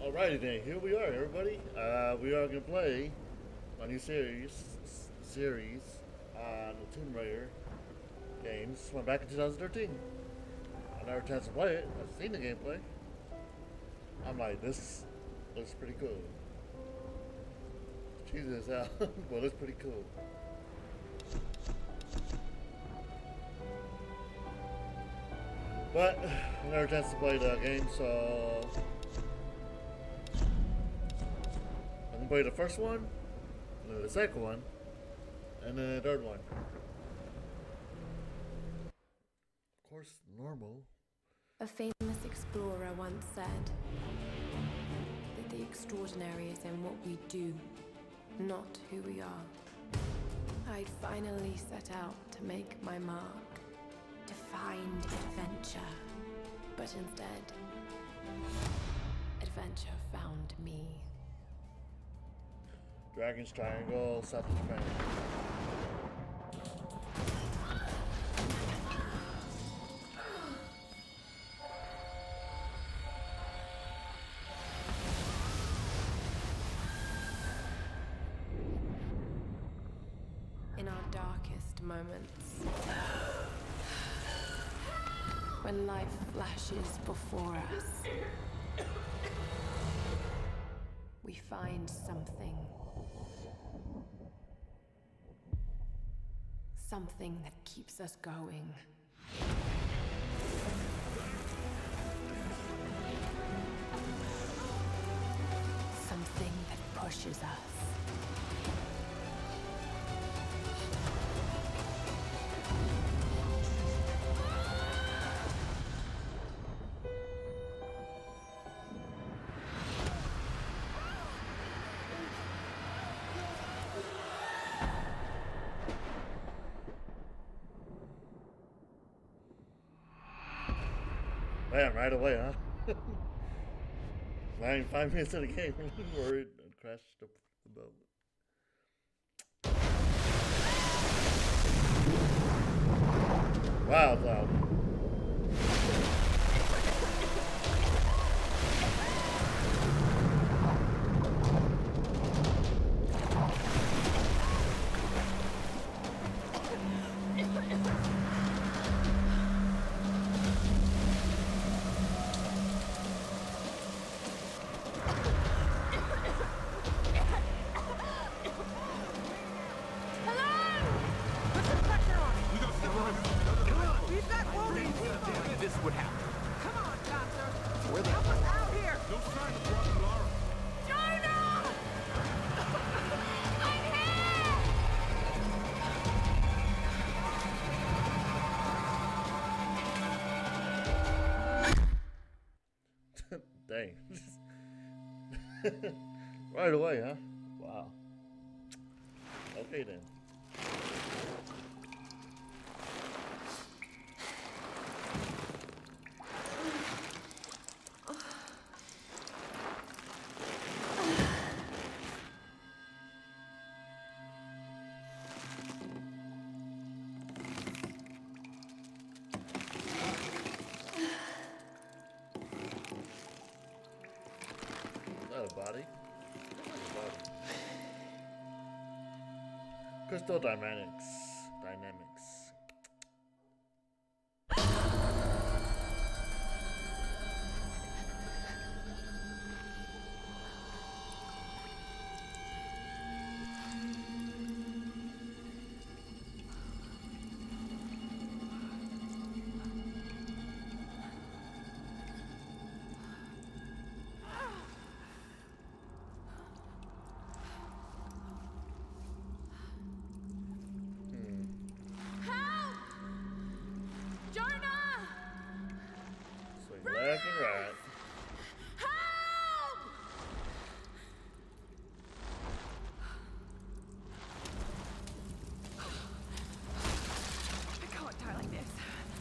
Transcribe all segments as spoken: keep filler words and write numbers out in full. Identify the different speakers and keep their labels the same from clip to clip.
Speaker 1: Alrighty then, here we are, everybody. Uh, we are gonna play a new series, series on the Tomb Raider games. Went back in two thousand thirteen. I never had a chance to play it. I've seen the gameplay. I'm like, this looks pretty cool. Jesus, hell, well, looks pretty cool. But I never had a chance to play the game, so I'm gonna play the first one, and then the second one, and then the third one. Of course, normal.
Speaker 2: A famous explorer once said that the extraordinary is in what we do, not who we are. I'd finally set out to make my mark, to find adventure, but instead, adventure found me.
Speaker 1: Dragon's Triangle, South of Japan.
Speaker 2: In our darkest moments, when life flashes before us, we find something. Something that keeps us going. Something that pushes us.
Speaker 1: Man, right away, huh? Not even five minutes in the game, I'm worried I'd crash the, the boat. Wow, it's loud. Dang. Right away, huh? Wow. Okay then. A body? A body. Crystal dynamics. Dynamics. Left and right.
Speaker 2: Help! I can't die like this.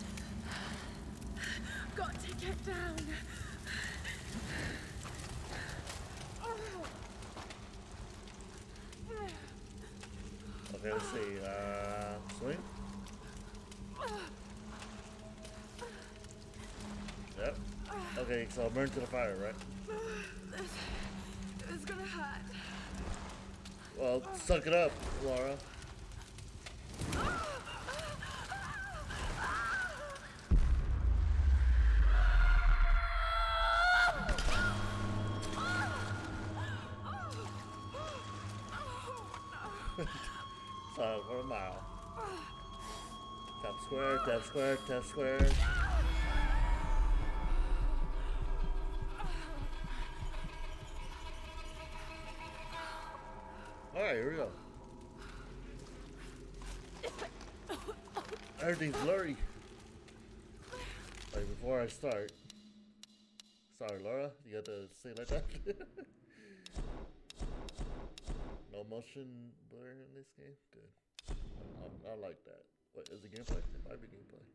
Speaker 2: Got to get down.
Speaker 1: Okay, let's see. Uh, swing. Yep. Okay, Okay, so I'll burn to the fire, right?
Speaker 2: This is gonna hurt.
Speaker 1: Well, suck it up, Lara. Silent for a mile. Tap square, tap square, tap square. Alright, here we go. Everything's blurry. Like before I start. Sorry, Laura, you got to say it like that. No motion blur in this game? Good. I, I like that. What, is it gameplay? It might be gameplay.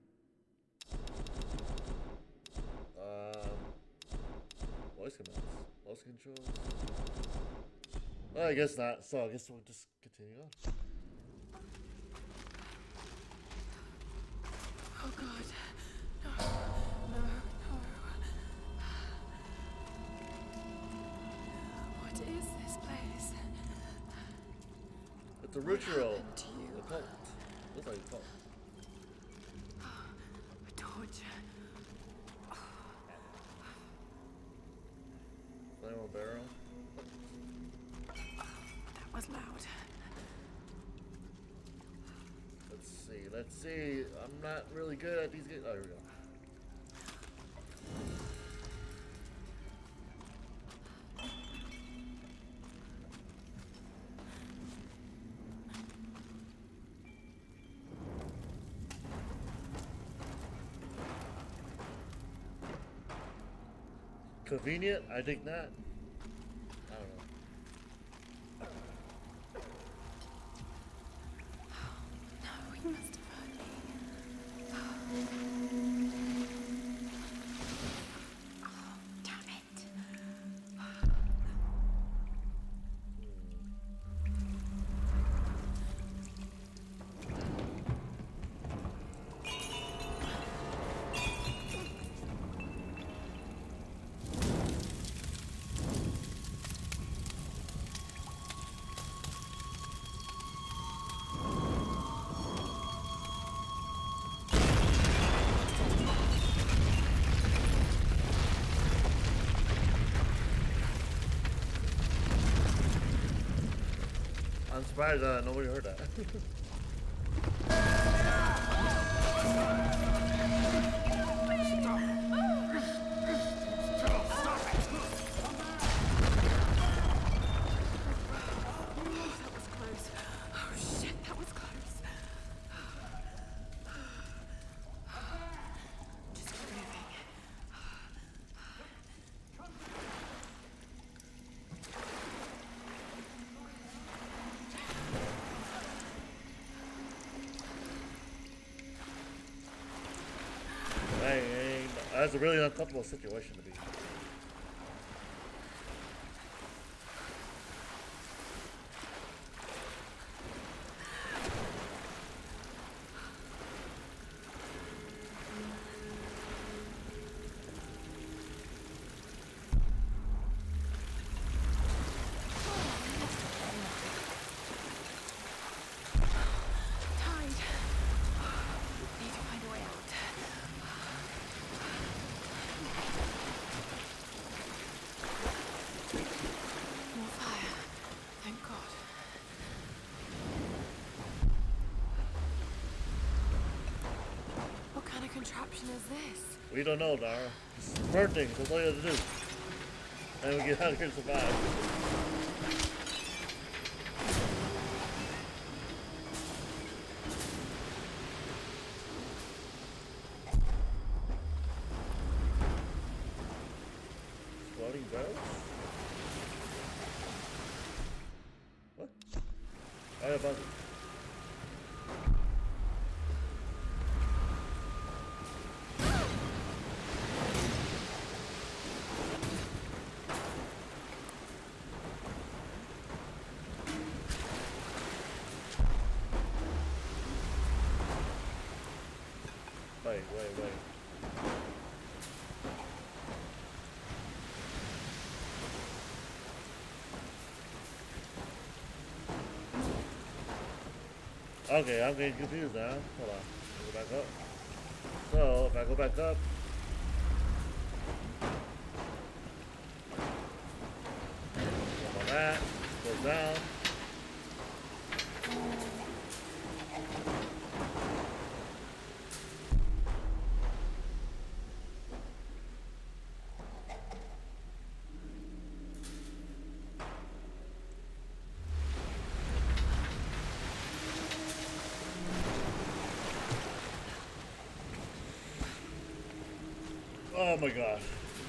Speaker 1: Um, voice commands. Voice controls. Well, I guess not. So I guess we'll just continue on.
Speaker 2: Oh God. No. No. No. What is this place?
Speaker 1: It's a ritual.
Speaker 2: What happened to you?
Speaker 1: A cult. Looks like a cult.
Speaker 2: A torch.
Speaker 1: Flame on barrel.
Speaker 2: That was loud.
Speaker 1: Let's see. Let's see. I'm not really good at these games. Oh, here we go. Convenient? I think not. I don't know.
Speaker 2: No, he must have heard me. Oh, damn it.
Speaker 1: I'm surprised uh, nobody heard that. Dang, that's a really uncomfortable situation to be in.
Speaker 2: Contraption is this?
Speaker 1: We don't know, Lara. Just burn things, that's all you have to do. And we get out of here and survive. Exploding barrels? What? I have a Wait, wait, wait. Okay, I'm getting confused now. Hold on. Go back up. So, if I go back up. Jump on that. Goes down. Oh my god.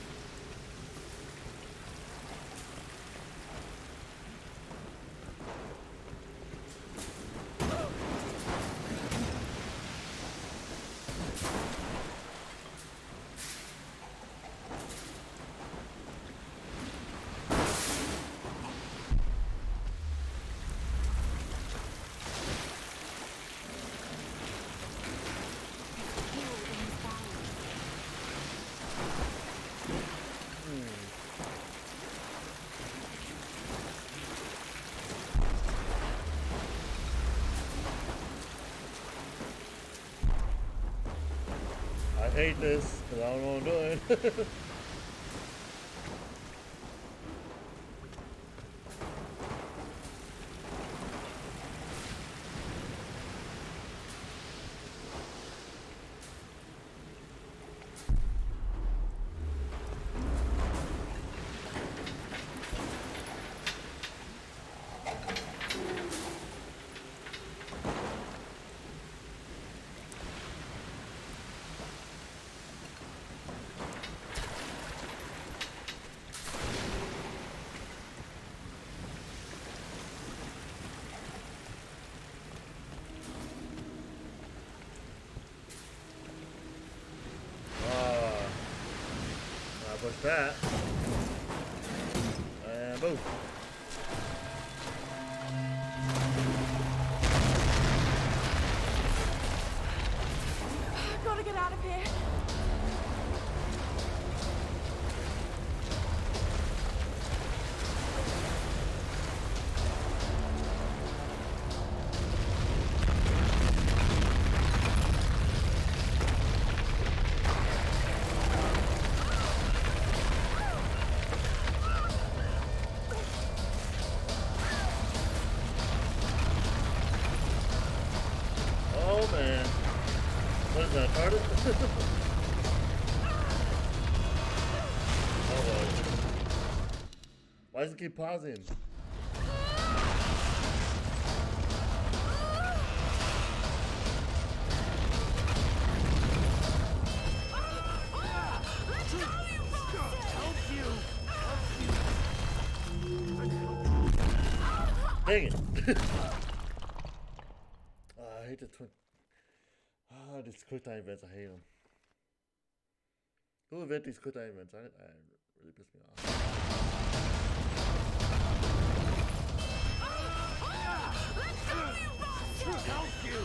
Speaker 1: I hate this because I don't know what I'm doing. Push that. And boom.
Speaker 3: Gotta get out of here.
Speaker 1: Why does it keep pausing? Dang it. Oh, I hate the twin. Ah, these quick time events, I hate them. Who invent these quick time events? I, I really piss me off.
Speaker 4: Help you!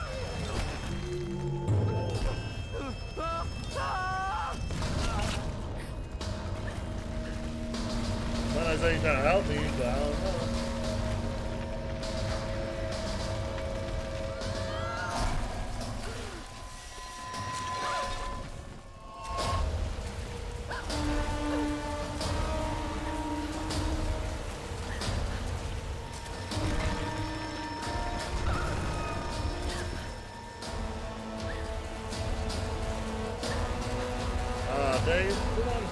Speaker 1: Well, I say you're trying to help me, but I don't know. Dave, come on.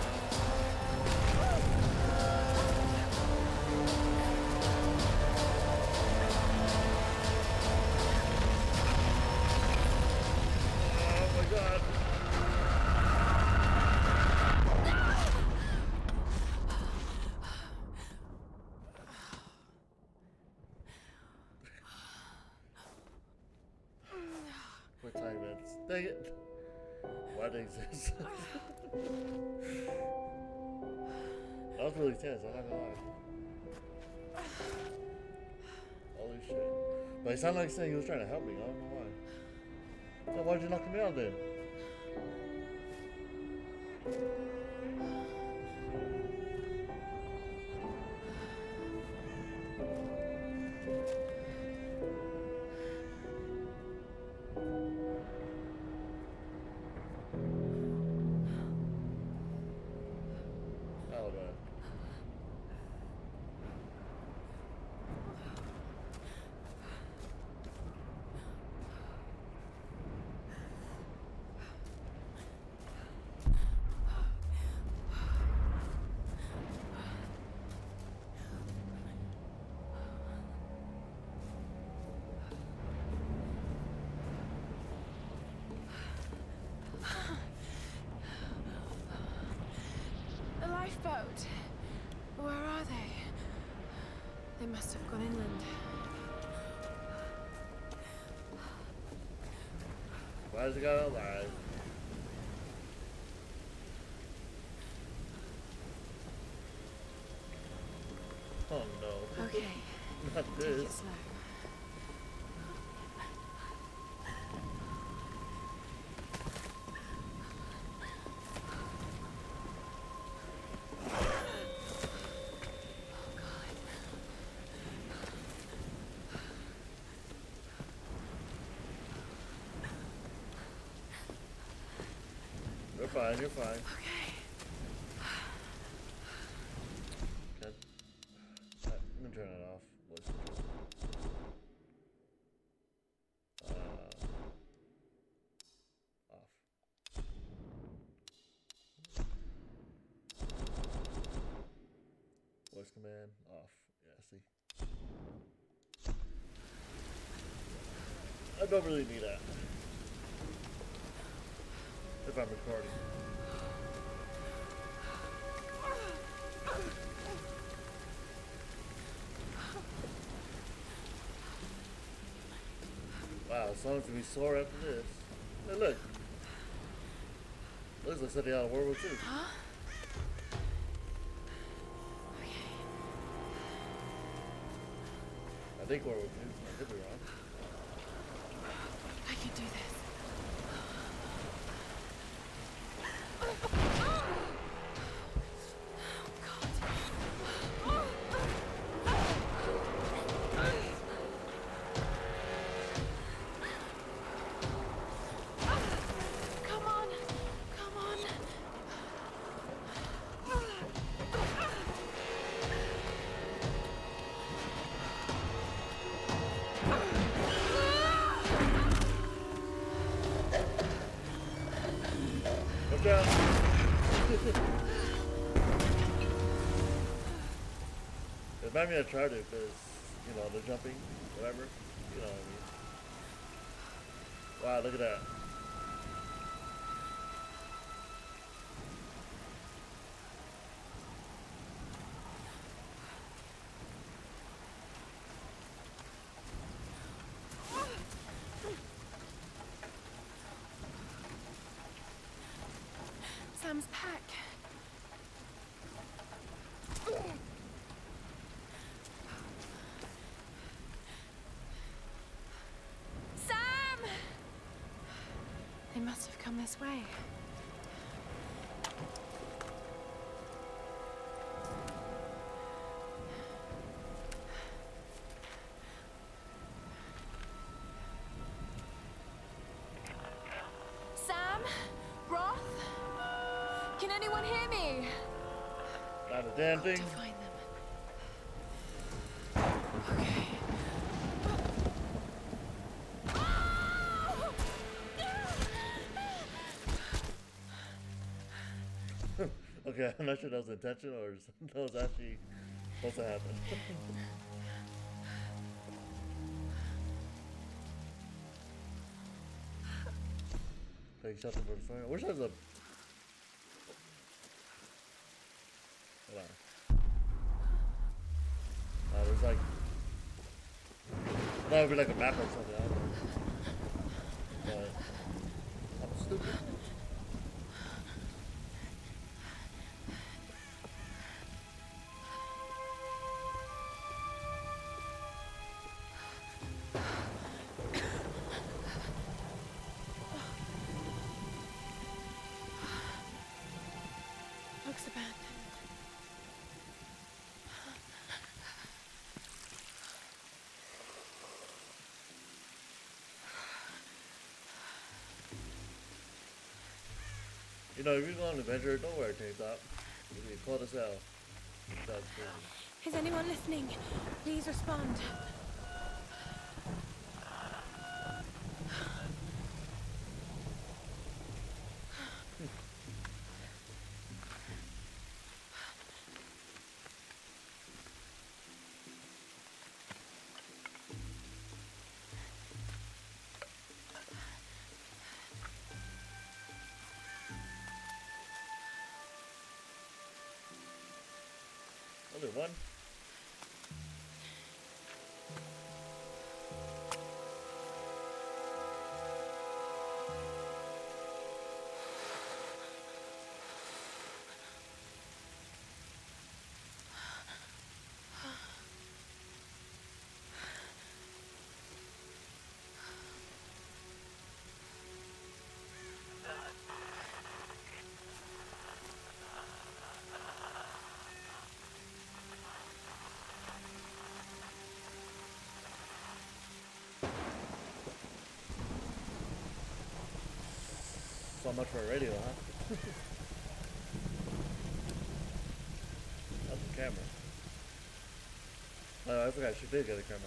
Speaker 1: Oh my god. Quick time events. Dang it. Why do they exist? That was really tense, I'm not gonna lie. Holy shit. But it sounded like saying he was trying to help me, I don't know why. So why'd you knock me out then?
Speaker 2: boat. Where are they? They must have gone inland.
Speaker 1: Why is the guy alive? Oh no.
Speaker 2: Okay.
Speaker 1: Not
Speaker 2: Take
Speaker 1: this.
Speaker 2: it slow.
Speaker 1: You're fine, you're fine.
Speaker 2: Okay.
Speaker 1: Okay. Uh, I'm gonna turn it off. Voice control. Uh, off. Voice command off. Yeah, see. I don't really need that. If I'm recording. Wow, someone's gonna be sore after this. Hey, look. Looks like something out of World War Two.
Speaker 2: Huh? Okay.
Speaker 1: I think World War Two. I could be wrong.
Speaker 2: I can do this.
Speaker 1: Look down. It might be a try to because, you know, they're jumping, whatever. You know what I mean. Wow, look at that.
Speaker 2: Sam's pack. Sam! They must have come this way. Sam? Roth? Can anyone hear me?
Speaker 1: Not a damn
Speaker 2: Got to
Speaker 1: thing.
Speaker 2: find them. Okay.
Speaker 1: Okay, I'm not sure that was intentional or that was actually supposed to happen. Take something for the fire. Where's that? Hold on. Uh, there's like, that would be like a map or something. I don't know. But I'm stupid.
Speaker 2: Looks abandoned.
Speaker 1: You know, if you're going on an adventure, don't wear a tank top. You'll be cold as hell. That's crazy.
Speaker 2: Is anyone listening? Please respond.
Speaker 1: Only one. So much for a radio, huh? That's the camera. Oh, I forgot she did get a camera.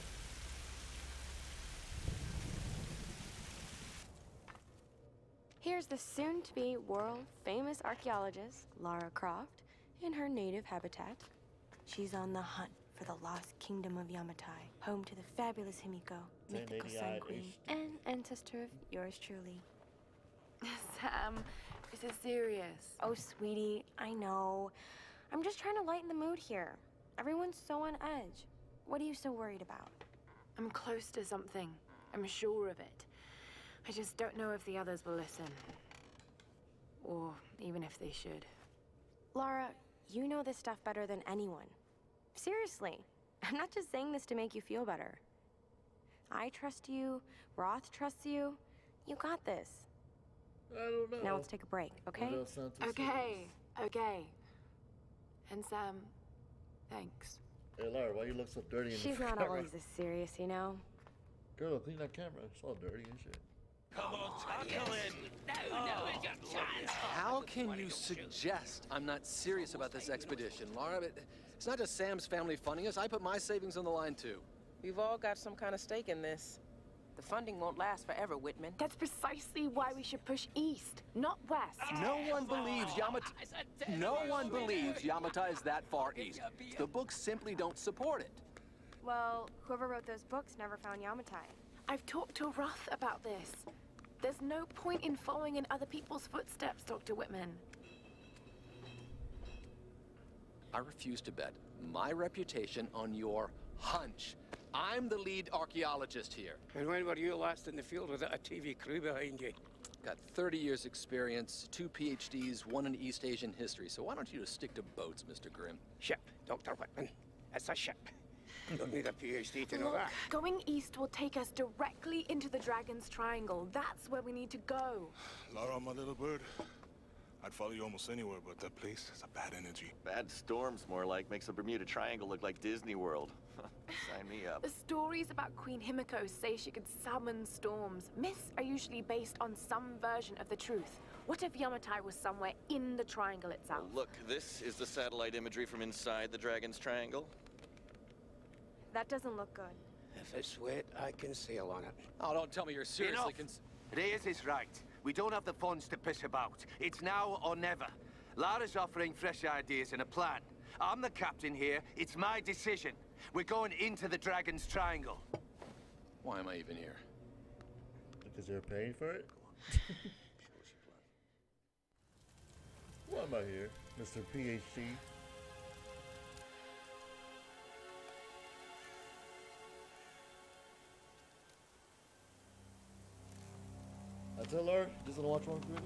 Speaker 2: Here's the soon-to-be world-famous archaeologist, Lara Croft, in her native habitat. She's on the hunt for the lost kingdom of Yamatai, home to the fabulous Himiko, mythical Sun Queen, and ancestor of yours truly.
Speaker 3: Sam, this is serious.
Speaker 2: Oh, sweetie, I know. I'm just trying to lighten the mood here. Everyone's so on edge. What are you so worried about?
Speaker 3: I'm close to something. I'm sure of it. I just don't know if the others will listen. Or even if they should.
Speaker 2: Lara, you know this stuff better than anyone. Seriously, I'm not just saying this to make you feel better. I trust you, Roth trusts you. You got this.
Speaker 1: I don't know.
Speaker 2: Now let's take a break, okay?
Speaker 3: Okay, okay. And Sam, thanks.
Speaker 1: Hey Lara, why you look so dirty in
Speaker 2: She's
Speaker 1: the
Speaker 2: not
Speaker 1: camera?
Speaker 2: always this serious, you know?
Speaker 1: Girl, clean that camera. It's all dirty and shit.
Speaker 4: Come on, tackle it!
Speaker 5: No, no, it's your chance.
Speaker 4: How can you suggest I'm not serious about this expedition, Lara? It- It's not just Sam's family funding us. I put my savings on the line, too.
Speaker 5: We've all got some kind of stake in this. The funding won't last forever, Whitman.
Speaker 3: That's precisely why we should push east, not west.
Speaker 4: No one believes Yamatai... No one believes Yamatai is that far east. The books simply don't support it.
Speaker 2: Well, whoever wrote those books never found Yamatai.
Speaker 3: I've talked to Roth about this. There's no point in following in other people's footsteps, Doctor Whitman.
Speaker 4: I refuse to bet my reputation on your hunch. I'm the lead archaeologist here.
Speaker 6: And when were you last in the field without a T V crew behind you?
Speaker 4: Got thirty years experience, two P H Ds, one in East Asian history. So why don't you just stick to boats, Mister Grimm?
Speaker 6: Ship, Doctor Whitman. It's a ship. You don't need a P H D to know
Speaker 3: Look,
Speaker 6: that.
Speaker 3: going east will take us directly into the Dragon's Triangle. That's where we need to go.
Speaker 7: Lara, my little bird. I'd follow you almost anywhere, but that place has a bad energy.
Speaker 8: Bad storms, more like. Makes the Bermuda Triangle look like Disney World. Sign me up.
Speaker 3: The stories about Queen Himiko say she could summon storms. Myths are usually based on some version of the truth. What if Yamatai was somewhere in the triangle itself?
Speaker 8: Look, this is the satellite imagery from inside the Dragon's Triangle.
Speaker 2: That doesn't look good.
Speaker 6: If it's wet, I can sail on it.
Speaker 4: Oh, don't tell me you're seriously
Speaker 9: Enough.
Speaker 4: cons-
Speaker 9: Reyes is right. We don't have the funds to piss about. It's now or never. Lara's offering fresh ideas and a plan. I'm the captain here. It's my decision. We're going into the Dragon's Triangle.
Speaker 4: Why am I even here?
Speaker 1: Because you're paying for it? Why am I here, Mister P H D? I tell her, just gonna watch one video?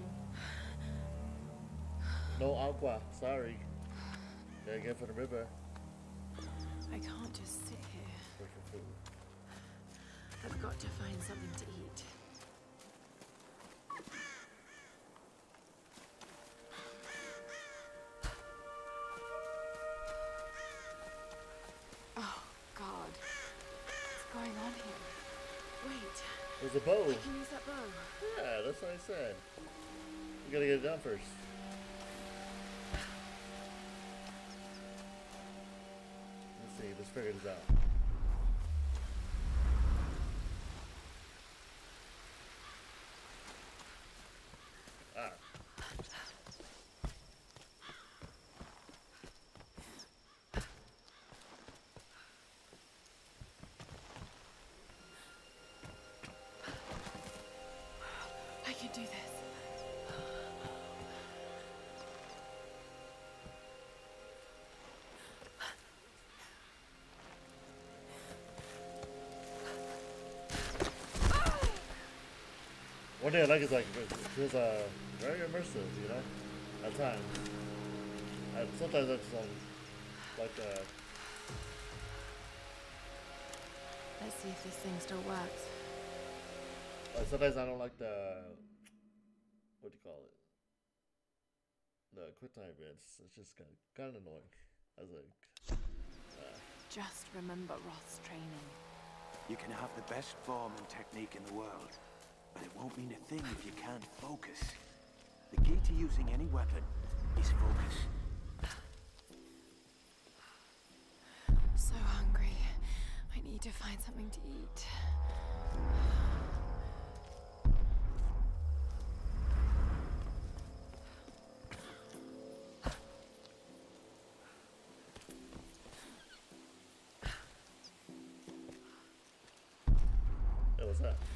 Speaker 1: No aqua, sorry. Gotta get for the river.
Speaker 3: I can't just sit here.
Speaker 1: Wait for food.
Speaker 3: I've got to find something to eat. Oh, God. What's going on here? Wait.
Speaker 1: There's a bow.
Speaker 3: I can use that bow.
Speaker 1: Yeah, that's what I said. You gotta get it done first. Let's see, let's figure this out. Ah.
Speaker 3: I can do this.
Speaker 1: One thing I like is like it feels uh very immersive, you know, at times. And sometimes I just um, like uh.
Speaker 2: Let's see if this thing still works.
Speaker 1: Uh, sometimes I don't like the what do you call it? The quick time events. It's just kind of kind of annoying. I was like, uh,
Speaker 3: Just remember Roth's training.
Speaker 9: You can have the best form and technique in the world, but it won't mean a thing if you can't focus. The key to using any weapon is focus.
Speaker 2: So hungry. I need to find something to eat.
Speaker 1: what was that?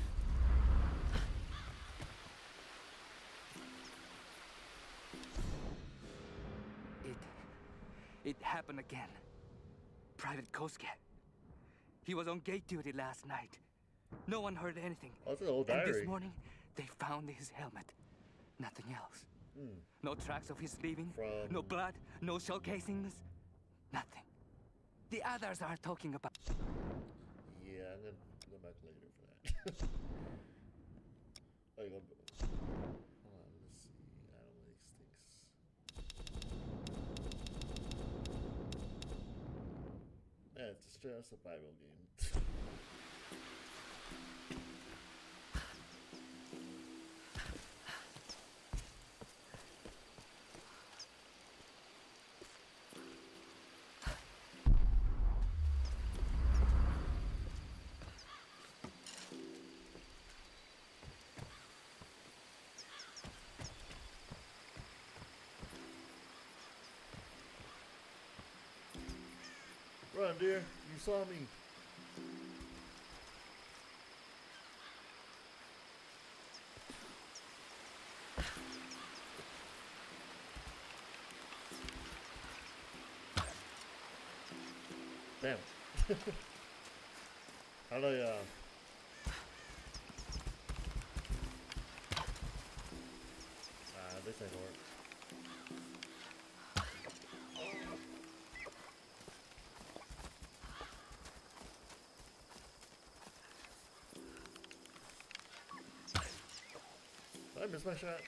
Speaker 10: It... it happened again. Private Kosuke. He was on gate duty last night. No one heard anything.
Speaker 1: Oh, it's an old
Speaker 10: and
Speaker 1: diary.
Speaker 10: this morning, they found his helmet. Nothing else.
Speaker 1: Hmm.
Speaker 10: No tracks of his leaving.
Speaker 1: From...
Speaker 10: No blood. No shell casings. Nothing. The others are talking about...
Speaker 1: Yeah, I'm gonna go back later for that. Oh, you go... Hold on, let's see. I don't know these things. Yeah, it's just a survival game. Run, dear. You saw me. Damn. How do I, uh... Ah, this ain't work. Did I miss my shot?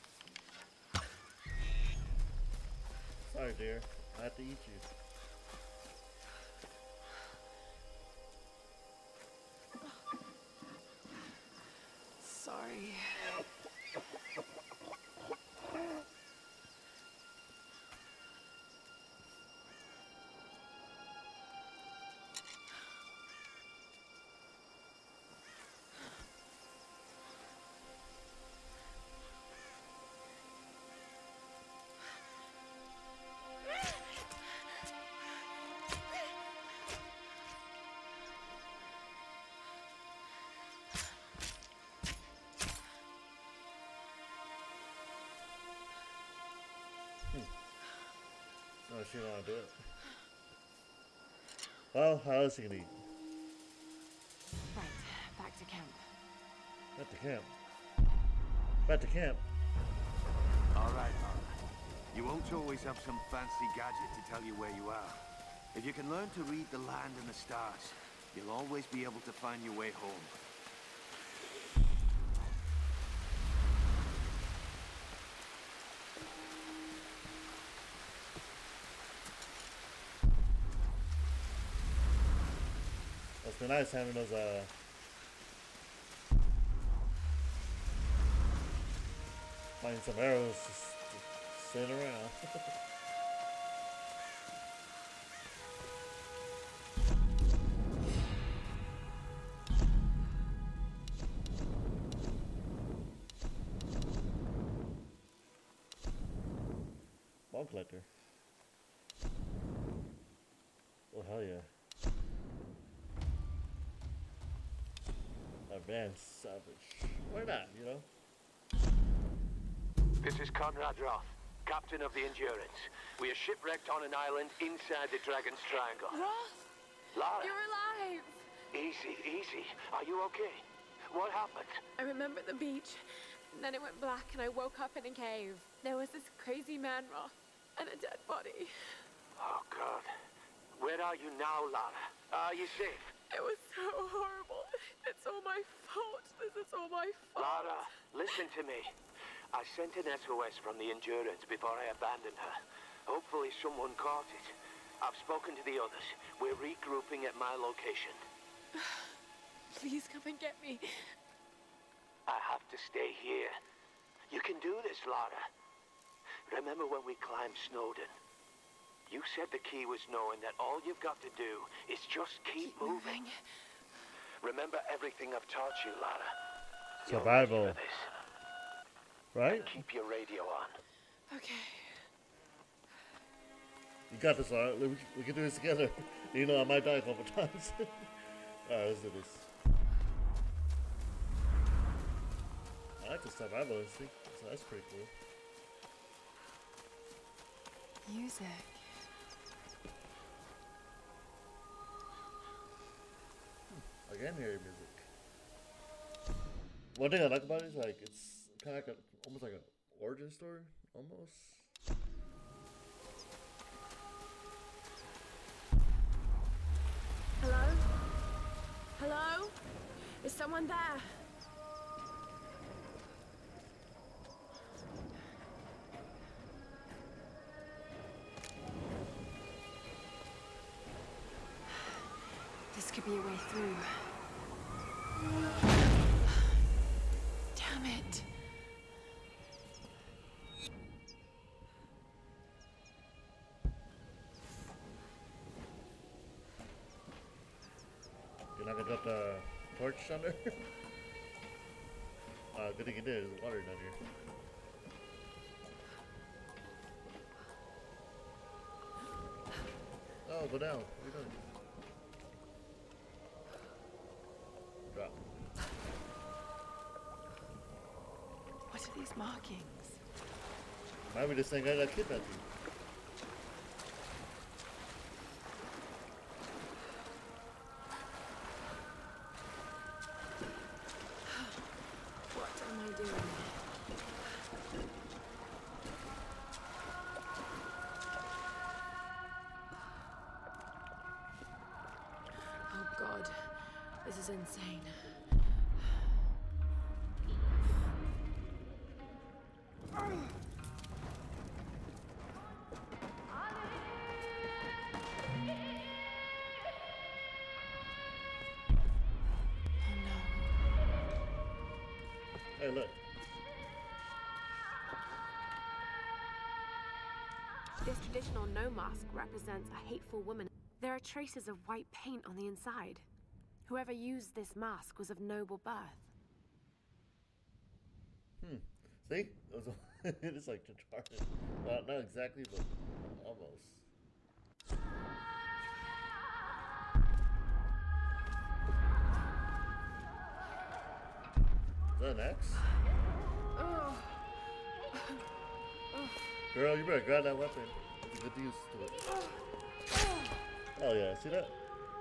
Speaker 1: Sorry, dear. I have to eat you.
Speaker 2: Sorry.
Speaker 1: Oh, she don't want to do it. Well, how else you can eat?
Speaker 2: Right, back to camp.
Speaker 1: Back to camp. Back to camp.
Speaker 9: All right, Lara. You won't always have some fancy gadget to tell you where you are. If you can learn to read the land and the stars, you'll always be able to find your way home.
Speaker 1: It's been nice having those, uh... finding some arrows just, just sitting around. Ball collector. Oh, hell yeah. Advanced salvage. Why not, you know?
Speaker 9: This is Conrad Roth, captain of the Endurance. We are shipwrecked on an island inside the Dragon's Triangle.
Speaker 3: Roth!
Speaker 9: Lara!
Speaker 3: You're alive!
Speaker 9: Easy, easy. Are you okay? What happened?
Speaker 2: I remember the beach, and then it went black and I woke up in a cave. There was this crazy man Roth and a dead body.
Speaker 9: Oh, God. Where are you now, Lara? Are you safe?
Speaker 2: It was so horrible. It's all my fault. This is all my fault.
Speaker 9: Lara, listen to me. I sent an S O S from the Endurance before I abandoned her. Hopefully someone caught it. I've spoken to the others. We're regrouping at my location.
Speaker 2: Please come and get me.
Speaker 9: I have to stay here. You can do this, Lara. Remember when we climbed Snowden? You said the key was knowing that all you've got to do is just keep, keep moving. moving. Remember everything I've taught you, Lara.
Speaker 1: Survival.
Speaker 9: You're ready for this.
Speaker 1: Right?
Speaker 9: And keep your radio on.
Speaker 2: Okay.
Speaker 1: You got this, Lara. We, we can do this together. You know, I might die a couple times. Alright, let's do this. I like the survival instinct, so that's pretty cool.
Speaker 2: Music.
Speaker 1: Again, hear music. One thing I like about it is like it's kind of like a, almost like an origin story, almost.
Speaker 2: Hello? Hello? Is someone there? This could be a way through. Damn it.
Speaker 1: You're not gonna drop the torch down there? uh, good thing you did. There's water down here. Oh, go down. What are you doing? Drop.
Speaker 2: What are these markings?
Speaker 1: Might be this thing I got kidnapped you.
Speaker 2: What am I doing? Oh God, this is insane.
Speaker 1: Hey, look.
Speaker 3: This traditional no mask represents a hateful woman. There are traces of white paint on the inside. Whoever used this mask was of noble birth.
Speaker 1: Hmm. See? It was it's like Uncharted. Well, not exactly, but almost. Is that an axe?
Speaker 2: Oh.
Speaker 1: Girl, you better grab that weapon. Get used to it. Oh yeah, see that?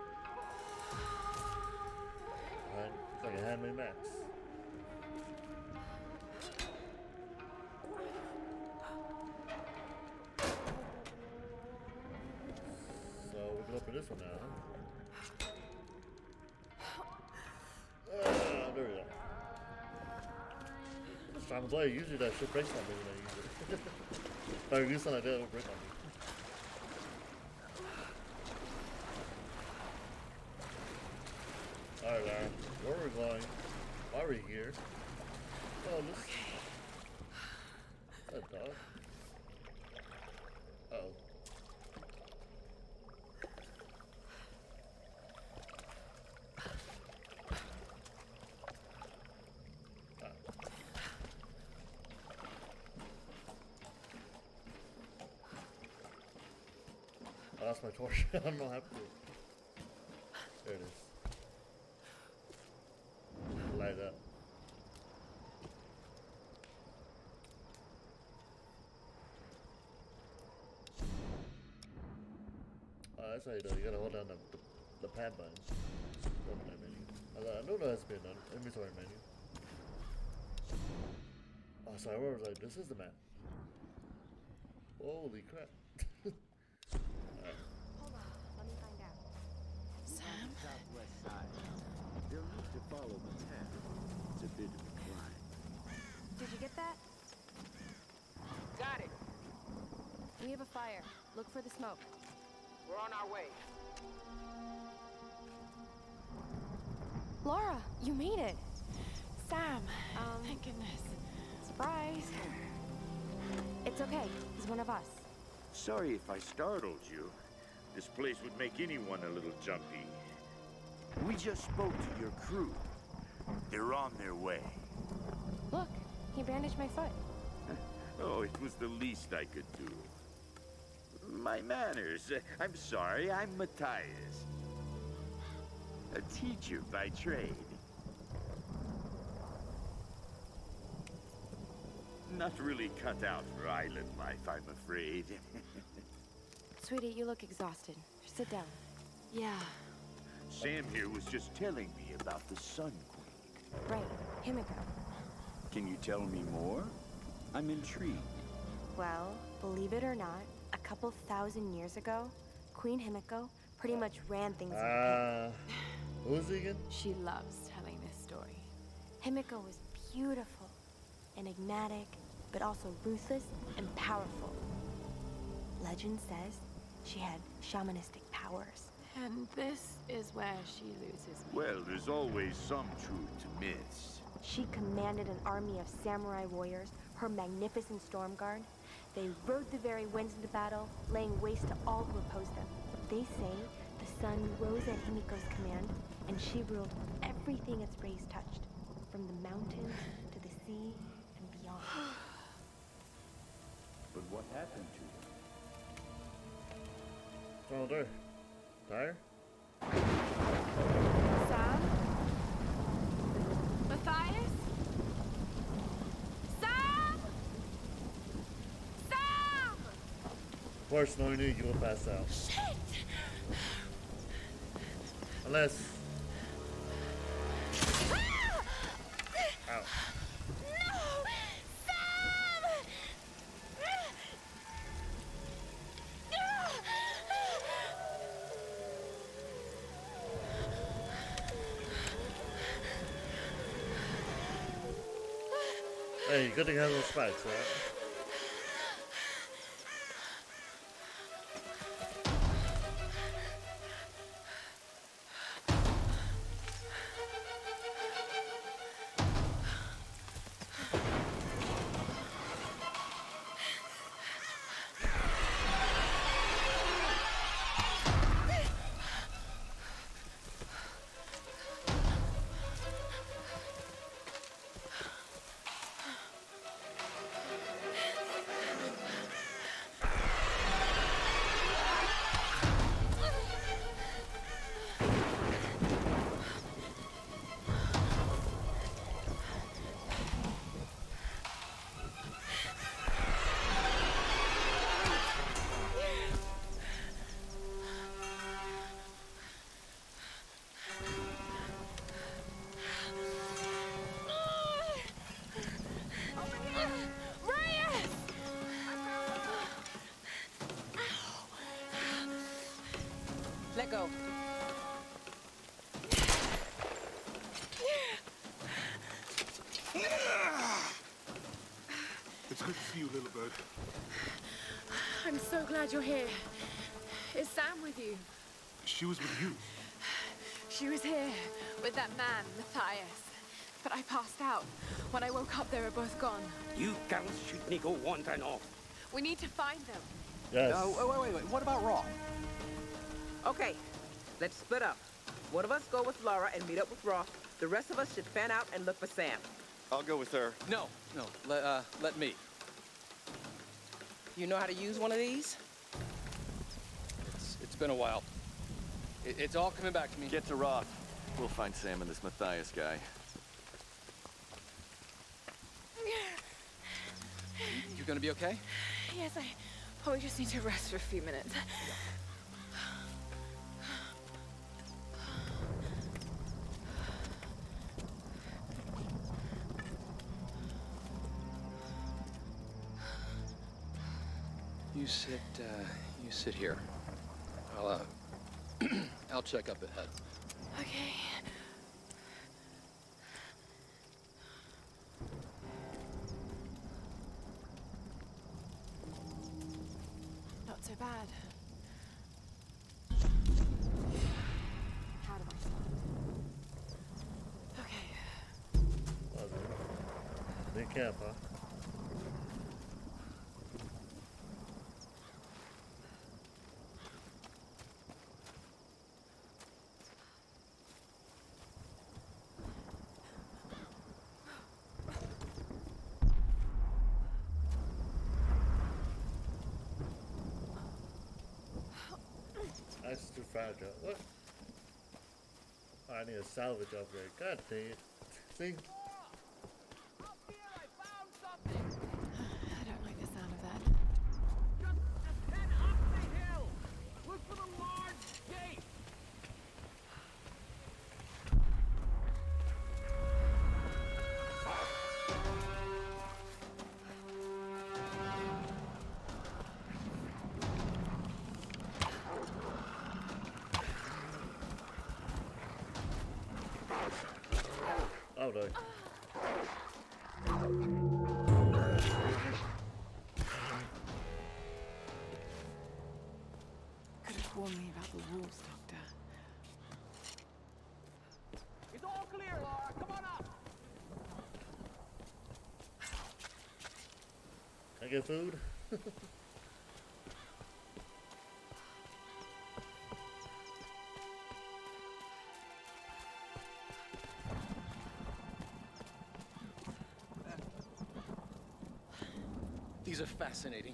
Speaker 1: Alright, it's like a handmade max. So we can open this one now, huh? Uh, there we go. Strong blade, usually that shit breaks on me when I use it. If I use something like that, it'll break on me. Alright, Lara. Where are we going? Why are we here? Oh, this. Is that a dog? Uh oh. I lost my torch. I don't know how to do it. There it is. Light up. Oh, that's how you do it. You gotta hold down the, the, the pad button. Open that menu. I know that's been done. Inventory menu. Oh, sorry, where was I? This is the map. Holy crap. Alright.
Speaker 2: Hold on, let me find out.
Speaker 3: Sam?
Speaker 11: Southwest side. They'll need to follow the path. It's a bit of a climb.
Speaker 2: Did you get that?
Speaker 5: Got it.
Speaker 2: We have a fire. Look for the smoke.
Speaker 5: We're on our way.
Speaker 2: Lara, you made it.
Speaker 3: Sam.
Speaker 2: Um,
Speaker 3: Thank goodness.
Speaker 2: Surprise. It's okay. He's one of us.
Speaker 11: Sorry if I startled you. This place would make anyone a little jumpy. We just spoke to your crew. They're on their way.
Speaker 2: Look, he bandaged my foot.
Speaker 11: Oh, it was the least I could do. My manners. I'm sorry, I'm Matthias. A teacher by trade. Not really cut out for island life, I'm afraid.
Speaker 2: Sweetie, you look exhausted. Sit down.
Speaker 3: Yeah.
Speaker 11: Sam here was just telling me about the Sun Queen.
Speaker 2: Right, Himiko.
Speaker 11: Can you tell me more? I'm intrigued.
Speaker 2: Well, believe it or not, a couple thousand years ago, Queen Himiko pretty much ran things in Japan.
Speaker 1: Uh, who's he again?
Speaker 3: She loves telling this story.
Speaker 2: Himiko was beautiful, enigmatic, but also ruthless and powerful. Legend says she had shamanistic powers.
Speaker 3: And this is where she loses me.
Speaker 11: Well, there's always some truth to myths.
Speaker 2: She commanded an army of samurai warriors, her magnificent storm guard. They rode the very winds into battle, laying waste to all who opposed them. They say the sun rose at Himiko's command, and she ruled everything its rays touched, from the mountains to the sea and beyond.
Speaker 11: But what happened to her?
Speaker 1: What's wrong with her? Tire?
Speaker 3: Sam? Matthias? Sam? Sam!
Speaker 1: Of course, knowing you, you will pass out.
Speaker 3: Shit!
Speaker 1: Unless... Ow.
Speaker 3: No! Sam!
Speaker 1: Hey, good thing it has those spikes, right?
Speaker 5: Let go.
Speaker 7: It's good to see you, little bird.
Speaker 3: I'm so glad you're here. Is Sam with you?
Speaker 7: She was with you.
Speaker 3: She was here with that man, Matthias. But I passed out. When I woke up, they were both gone.
Speaker 6: You girls should go wandering off.
Speaker 3: We need to find them.
Speaker 1: Yes.
Speaker 4: Uh, wait, wait, wait. What about Roth?
Speaker 5: Okay, let's split up. One of us go with Lara and meet up with Roth. The rest of us should fan out and look for Sam.
Speaker 8: I'll go with her.
Speaker 4: No, no. Let, uh, let me.
Speaker 5: You know how to use one of these?
Speaker 4: It's, it's been a while. It, it's all coming back to me.
Speaker 8: Get to Roth. We'll find Sam and this Matthias guy.
Speaker 4: You gonna be okay?
Speaker 3: Yes, I probably just need to rest for a few minutes.
Speaker 4: You sit, uh, you sit here. I'll, uh, I'll check up ahead.
Speaker 2: Okay. Not so bad. How do I start? Okay.
Speaker 1: Be careful. That's too fragile. What? Oh, I need a salvage upgrade. God dang it. See?
Speaker 2: I don't like the sound of that.
Speaker 12: Just head up the hill. Look for the large gate.
Speaker 1: Oh no.
Speaker 2: Could have warned me about the wolves, Doctor.
Speaker 12: It's all clear, Lara. Come on up.
Speaker 1: Can I get food?
Speaker 4: These are fascinating.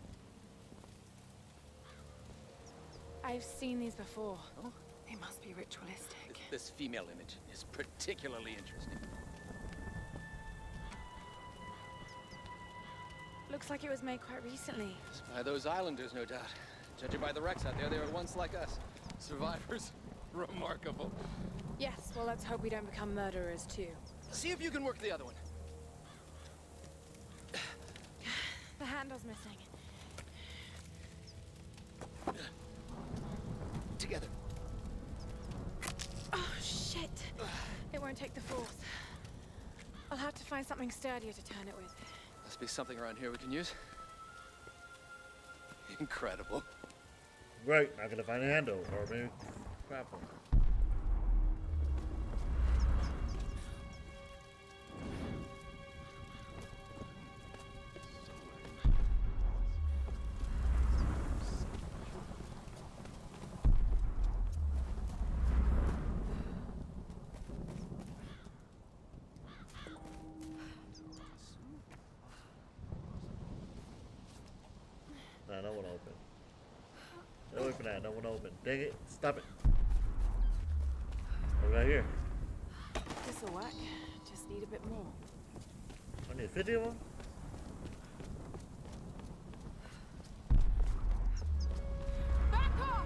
Speaker 3: I've seen these before.
Speaker 4: Oh?
Speaker 2: They must be ritualistic.
Speaker 4: This female image is particularly interesting.
Speaker 3: Looks like it was made quite recently.
Speaker 4: By those islanders, no doubt. Judging by the wrecks out there, they were once like us. Survivors. Remarkable.
Speaker 3: Yes, well, let's hope we don't become murderers, too.
Speaker 4: See if you can work the other one.
Speaker 3: The handle's missing.
Speaker 4: Together.
Speaker 3: Oh, shit. It won't take the force. I'll have to find something sturdier to turn it with.
Speaker 4: Must be something around here we can use. Incredible.
Speaker 1: Right, not gonna find a handle or maybe crap one. Nah, no one open. No way for that, no one open. Dang it, stop it. What about here?
Speaker 3: This'll work. Just need a bit more.
Speaker 1: I need fifty of them?
Speaker 3: Back off!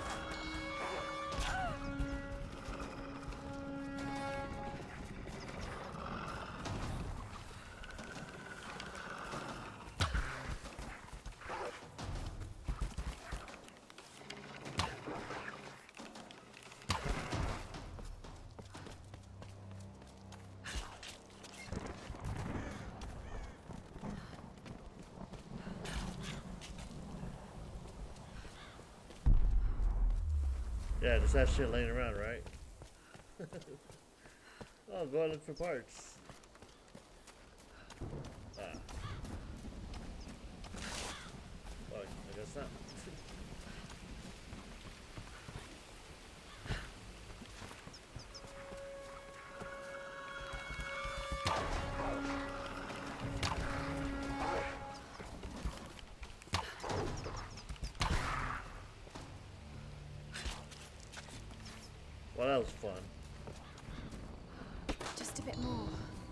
Speaker 1: Yeah, just that shit laying around, right? Oh, go look for parts. Ah. Fuck, I guess not. Well, that was fun.
Speaker 2: Just a bit more.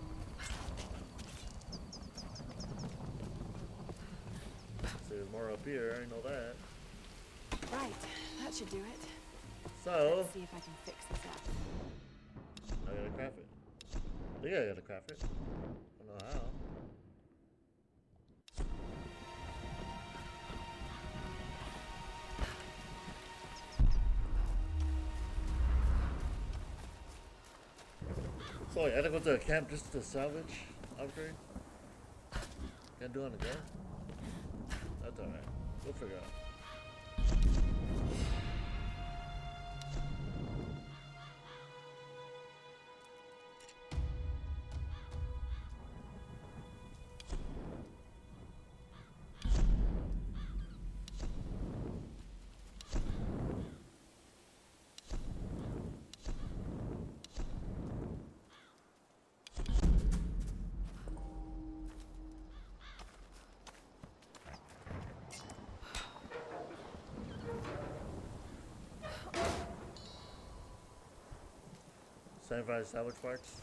Speaker 1: So there's more up here, I know that.
Speaker 2: Right, that should do it.
Speaker 1: So,
Speaker 2: Let's see if I can fix this up.
Speaker 1: I gotta craft it. I think I gotta craft it. I don't know how. So wait, I gotta go to a camp just to salvage upgrade? Can't do it on the go? That's alright. We'll figure it out. seventy-five salvage parts.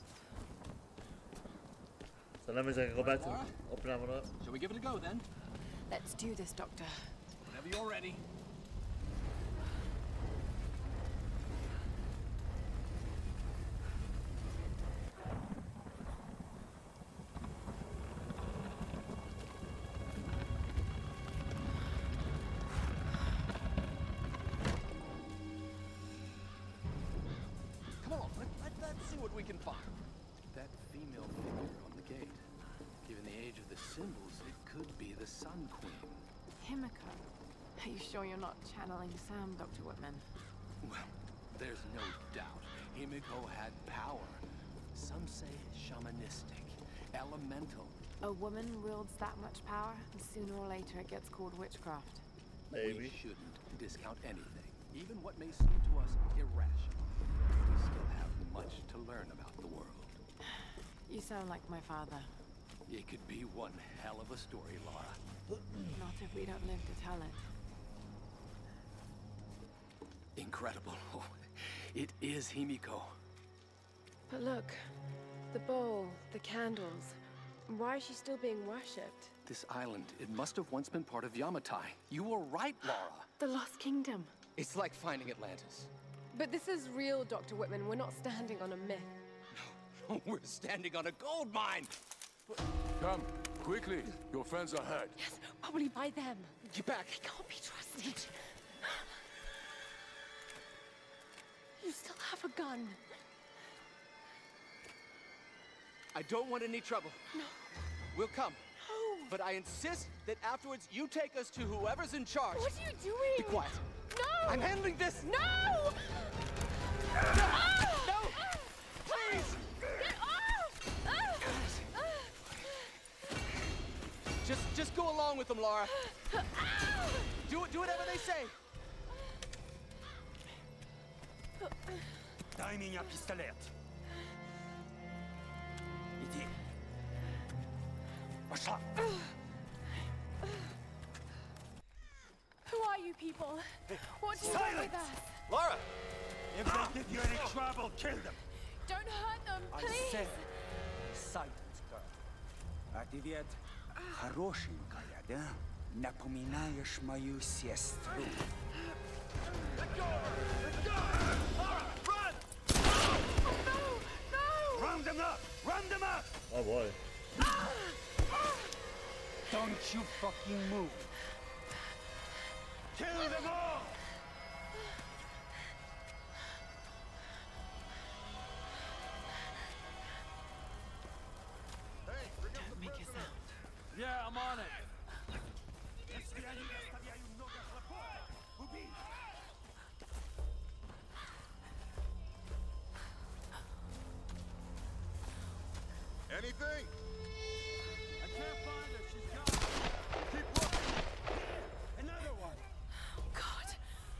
Speaker 1: So that means I can go back to open that one up.
Speaker 4: Shall we give it a go then?
Speaker 2: Let's do this, Doctor.
Speaker 4: Whenever you're ready. We can find that female figure on the gate. Given the age of the symbols, it could be the Sun Queen.
Speaker 3: Himiko. Are you sure you're not channeling Sam, Doctor Whitman?
Speaker 4: Well, there's no doubt. Himiko had power. Some say shamanistic, elemental.
Speaker 3: A woman wields that much power, and sooner or later it gets called witchcraft.
Speaker 1: Maybe.
Speaker 4: We shouldn't discount anything, even what may seem to us irrational. We still have much to learn about the world.
Speaker 3: You sound like my father.
Speaker 4: It could be one hell of a story, Lara.
Speaker 3: Not if we don't live to tell it.
Speaker 4: Incredible. Oh, it is Himiko.
Speaker 2: But look, the bowl, the candles. Why is she still being worshipped?
Speaker 4: This island, it must have once been part of Yamatai. You were right, Lara.
Speaker 3: The Lost Kingdom.
Speaker 4: It's like finding Atlantis.
Speaker 2: But this is real, Doctor Whitman. We're not standing on a myth.
Speaker 4: No, we're standing on a gold mine.
Speaker 7: Come, quickly. Your friends are hurt.
Speaker 2: Yes, probably by them.
Speaker 4: Get back.
Speaker 2: They can't be trusted. You still have a gun.
Speaker 4: I don't want any trouble.
Speaker 2: No.
Speaker 4: We'll come.
Speaker 2: No.
Speaker 4: But I insist that afterwards you take us to whoever's in charge.
Speaker 2: What are you doing?
Speaker 4: Be quiet.
Speaker 2: No!
Speaker 4: I'm handling this!
Speaker 2: No!
Speaker 4: Ah! No! Please!
Speaker 2: Get off!
Speaker 4: Just, just go along with them, Lara. Do it, do whatever they say.
Speaker 6: Дай меня пистолет. Иди. Пошла.
Speaker 2: Who are you people? What do you want with us?
Speaker 4: Lara!
Speaker 6: If they give you any trouble, kill them.
Speaker 2: Don't hurt them, please.
Speaker 6: I said, silence, girl. А ты ведь хорошенькая, да? Напоминаешь мою сестру.
Speaker 12: Let go! Let go! Lara, run!
Speaker 2: Oh, no! No!
Speaker 6: Round them up! Round them up!
Speaker 1: Oh boy.
Speaker 6: Don't you fucking move. Kill them all!
Speaker 3: Don't make a sound.
Speaker 12: Yeah, I'm on it.
Speaker 7: Anything?
Speaker 12: I can't find her. She's gone.
Speaker 7: Keep looking.
Speaker 6: Another one!
Speaker 2: Oh, God.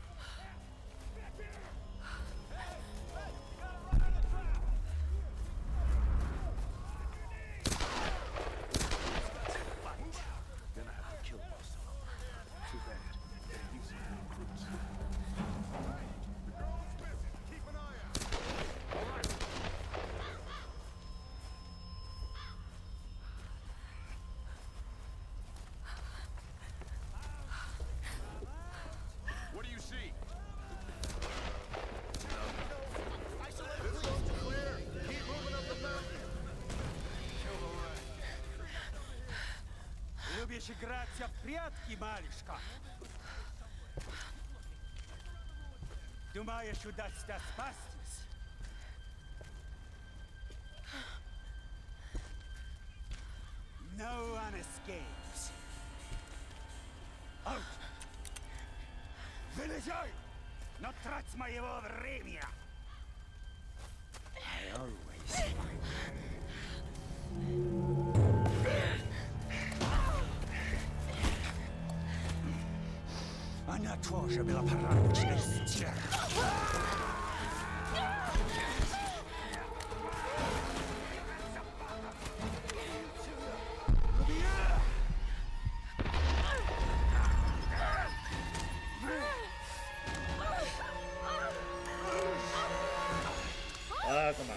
Speaker 6: Gonna have to kill most of them. Too bad. They're using their recruits.
Speaker 7: The girl's missing. Keep an eye out. All right. What do you see? This one's clear. Keep moving up the mountain.
Speaker 6: Любишь играться в прятки, малышка? Думаешь, удастся спастись?
Speaker 13: No one escapes. Out! Village out! Not tracks my evil Remia! I always Она тоже была порочной стервой.
Speaker 1: Ah, come on.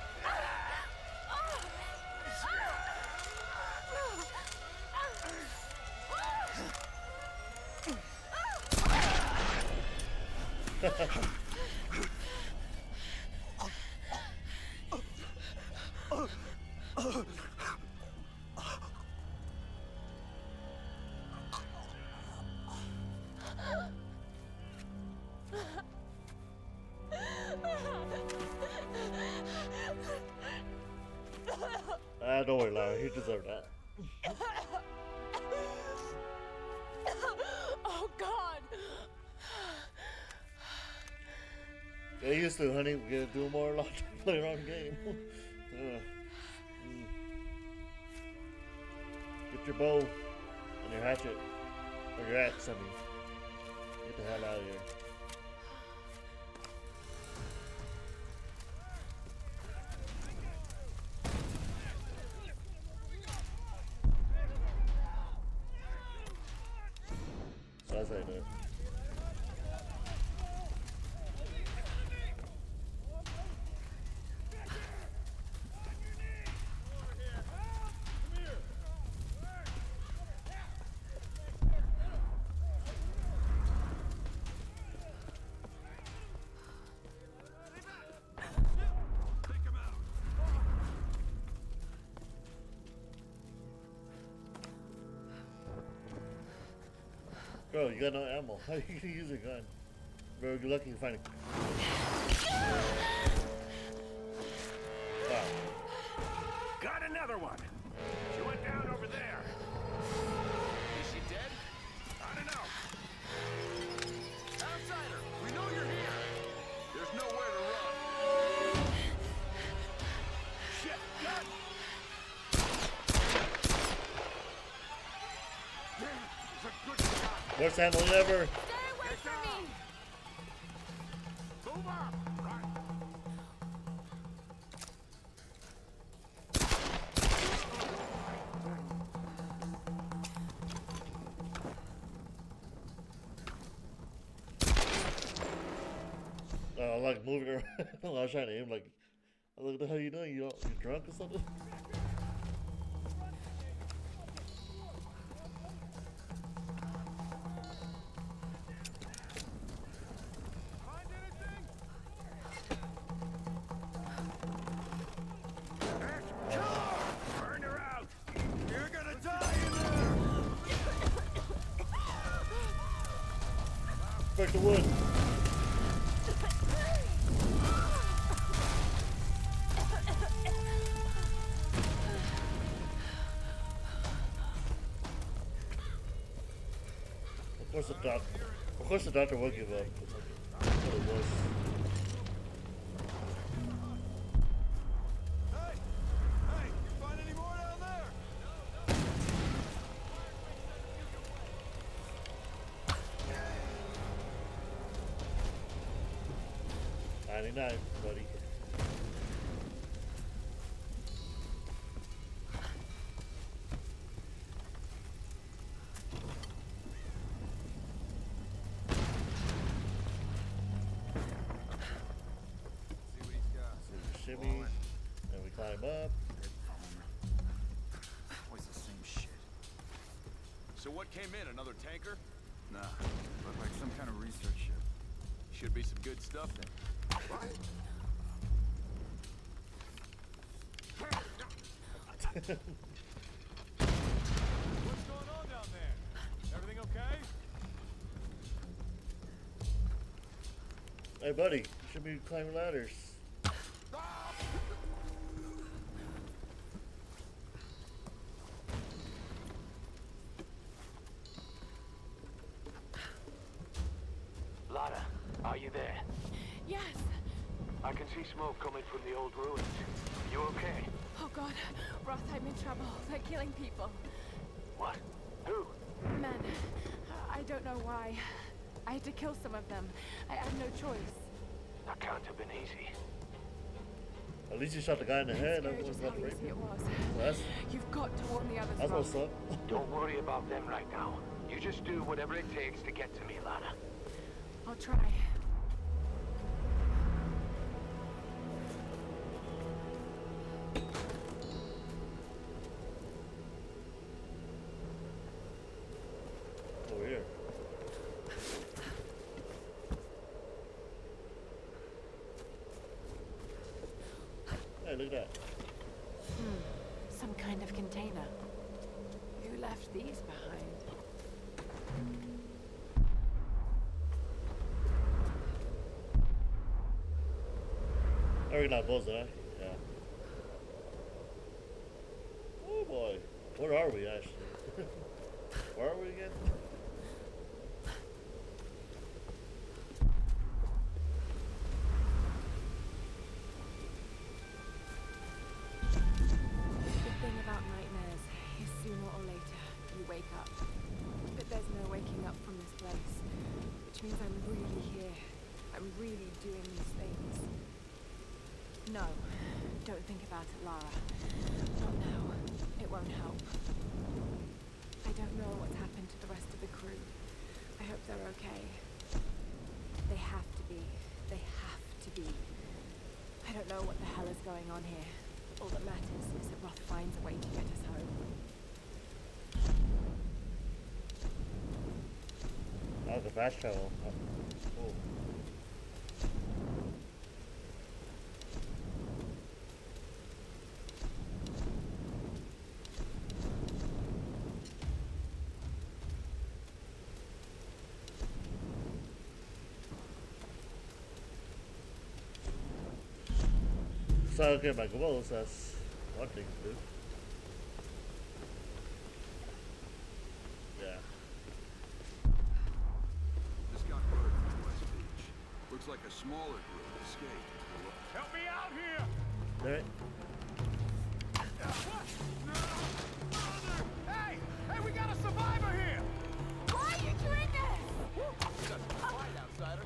Speaker 1: Ah, don't worry, Lara. You deserve that.
Speaker 3: Oh, God.
Speaker 1: Get used to it, honey. We're gonna do more later on game. uh, mm. Get your bow and your hatchet. Or your axe, I mean. Get the hell out of here. So that's how you do it. Bro, you got no ammo. How are you gonna use a gun? Bro, you're lucky to find it. Wow.
Speaker 6: Got another one. She went down over there.
Speaker 4: Is she dead?
Speaker 6: I don't know.
Speaker 4: Outsider, we know you're here. There's nowhere to run.
Speaker 6: Shit, gun! It's a good shot.
Speaker 1: Worst handling ever.
Speaker 3: Stay away from me!
Speaker 6: Move up! Right.
Speaker 1: Uh, I like moving around. I was trying to aim like, I look, what the hell you doing? You, you drunk or something?
Speaker 6: Burn her out! You're gonna die in there!
Speaker 1: Break the wood. Of course the doctor, of course the doctor will give up. That's what it was.
Speaker 6: Hey! Hey! You find any more down there?
Speaker 1: ninety-nine, buddy.
Speaker 6: See what he's got.
Speaker 1: So we shimmy, and we climb up.
Speaker 6: Always the same shit.
Speaker 4: So what came in? Another tanker?
Speaker 6: Nah, but like some kind of research ship.
Speaker 4: Should be some good stuff then.
Speaker 6: What? What's going on down there? Everything okay?
Speaker 1: Hey, buddy, you should be climbing ladders.
Speaker 14: Are you there?
Speaker 3: Yes.
Speaker 14: I can see smoke coming from the old ruins. You okay?
Speaker 3: Oh God, Roth, I'm in trouble. They're killing people.
Speaker 14: What? Who?
Speaker 3: Men. I don't know why. I had to kill some of them. I had no choice.
Speaker 14: That can't have been easy.
Speaker 1: At least you shot the guy in the head. That
Speaker 3: Scary
Speaker 1: was
Speaker 3: just
Speaker 1: not
Speaker 3: how
Speaker 1: rape.
Speaker 3: easy it was.
Speaker 1: Well, that's
Speaker 3: You've got to warn the others.
Speaker 1: that's
Speaker 3: Roth.
Speaker 1: what's up.
Speaker 14: Don't worry about them right now. You just do whatever it takes to get to me, Lara.
Speaker 3: I'll try.
Speaker 1: Over here. Hey, look at that.
Speaker 3: Hmm. Some kind of container. Who left these behind?
Speaker 1: I reckon that was it. Yeah. Oh boy. Where are we actually? Where are we again?
Speaker 3: The thing about nightmares is sooner or later you wake up. But there's no waking up from this place. Which means I'm really here. I'm really doing these things. No, don't think about it, Lara. Not now. It won't help. I don't know what's happened to the rest of the crew. I hope they're okay. They have to be. They have to be. I don't know what the hell is going on here. All that matters is that Roth finds a way to get us home.
Speaker 1: Oh, the fast travel. Oh. Cool. So, okay, my goals, that's one thing to do. Yeah.
Speaker 6: This got word from West Beach. Looks like a smaller group escaped.
Speaker 12: Help me out here!
Speaker 1: There.
Speaker 12: Hey! Hey, we got a survivor here!
Speaker 3: Why are you doing this?
Speaker 12: Just quiet, outsider.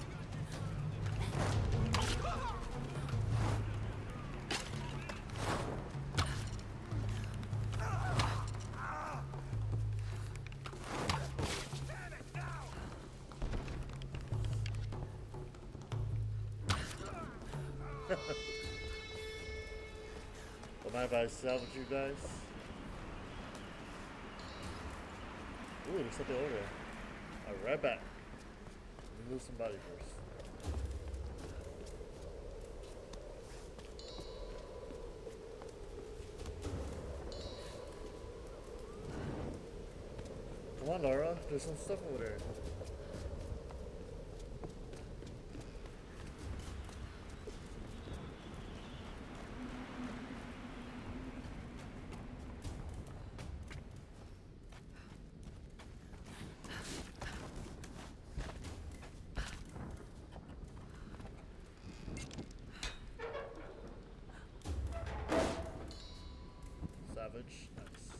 Speaker 1: Don't mind if I salvage you guys? Ooh, there's something over there. Alright, right back. Let me lose somebody first. Come on, Lara. There's some stuff over there. Savage. Nice.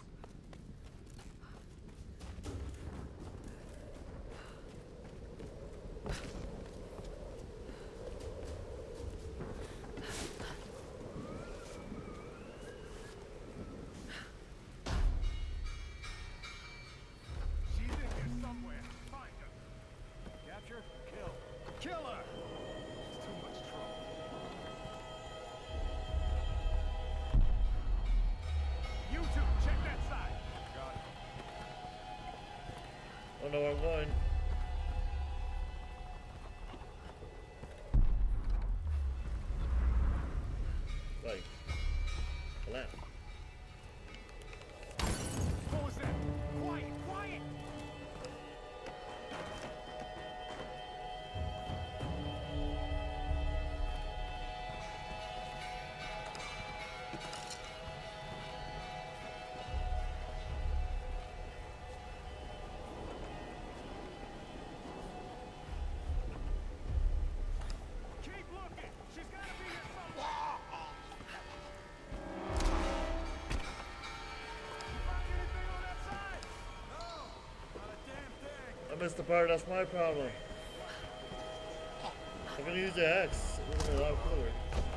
Speaker 12: She's in here somewhere. Find her. Capture, kill. Kill her! It's too much trouble. You two,
Speaker 1: missed the part, that's my problem. I'm gonna use the axe. It would have been a lot cooler.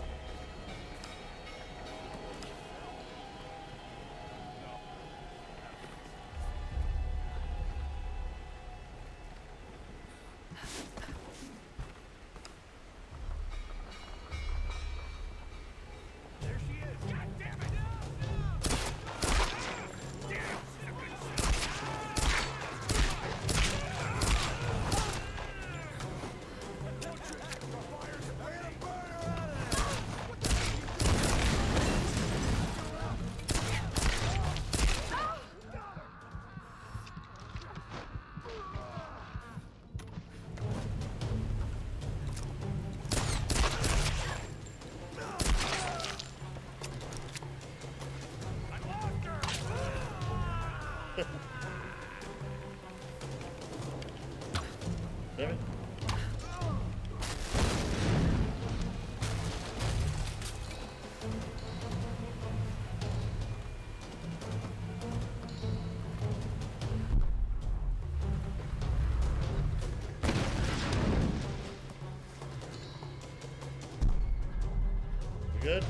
Speaker 1: Damn it. You good?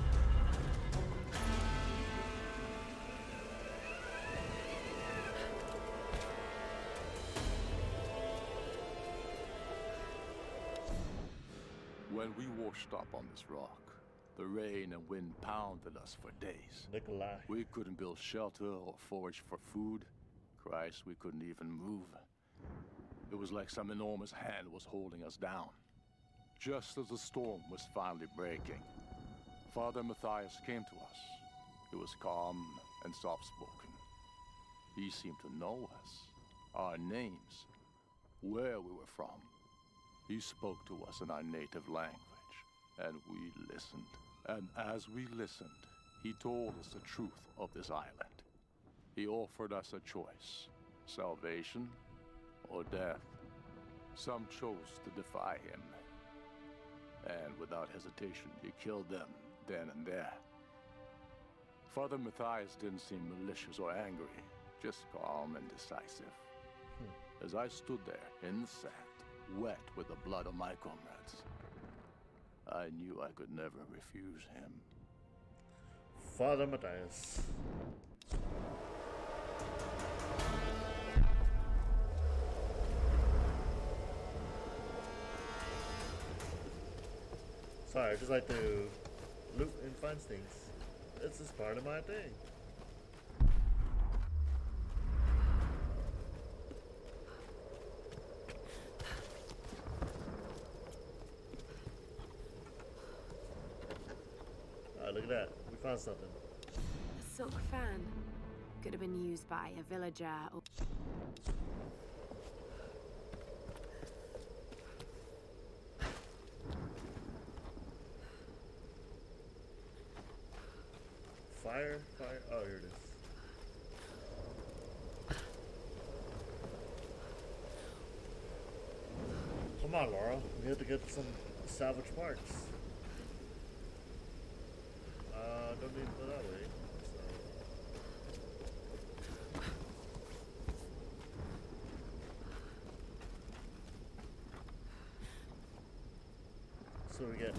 Speaker 6: When we washed up on this rock, the rain and wind pounded us for days.
Speaker 1: Nikolai.
Speaker 6: We couldn't build shelter or forage for food. Christ, we couldn't even move. It was like some enormous hand was holding us down. Just as the storm was finally breaking, Father Matthias came to us. He was calm and soft-spoken. He seemed to know us, our names, where we were from. He spoke to us in our native language, and we listened. And as we listened, he told us the truth of this island. He offered us a choice, salvation or death. Some chose to defy him, and without hesitation, he killed them then and there. Father Matthias didn't seem malicious or angry, just calm and decisive. Hmm. As I stood there in the sand, wet with the blood of my comrades, I knew I could never refuse him.
Speaker 1: Father Matthias. Sorry, I just like to loot and find things. It's just part of my thing. Look at that. We found something.
Speaker 2: A silk fan. Could have been used by a villager or...
Speaker 1: Fire? Fire? Oh, here it is. Come on, Laura. We have to get some salvage parts. Uh, don't need to go that way. So, so we get.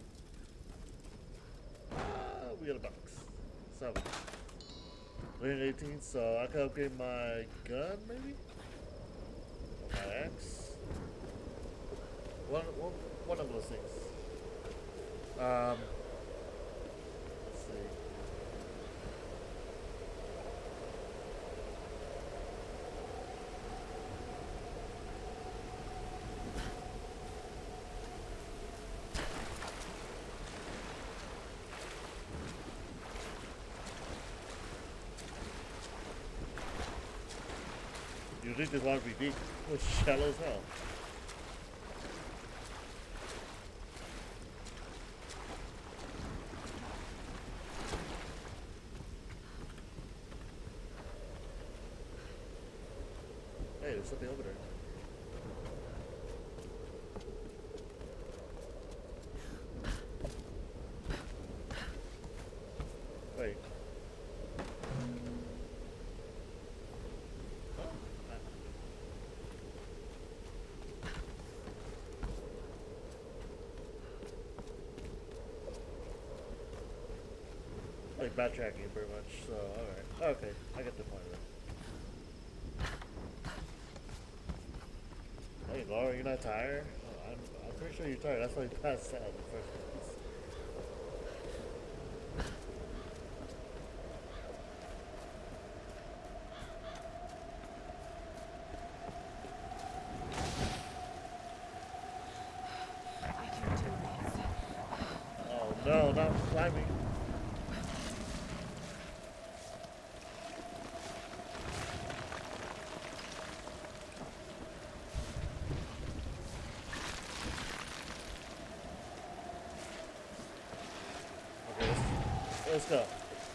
Speaker 1: Uh, we got a box. Salvage. three hundred eighteen, so I can upgrade my gun, maybe? Or my axe? One, one, one of those things. Um. You think this water be deep? It was shallow as hell. Hey, there's something over there. Wait. like backtracking pretty much. So alright. Okay, I get the point of it. Hey Laura, you're not tired? Oh, I'm, I'm pretty sure you're tired. That's why you passed out in the first place. Oh no, not climbing. Let's go.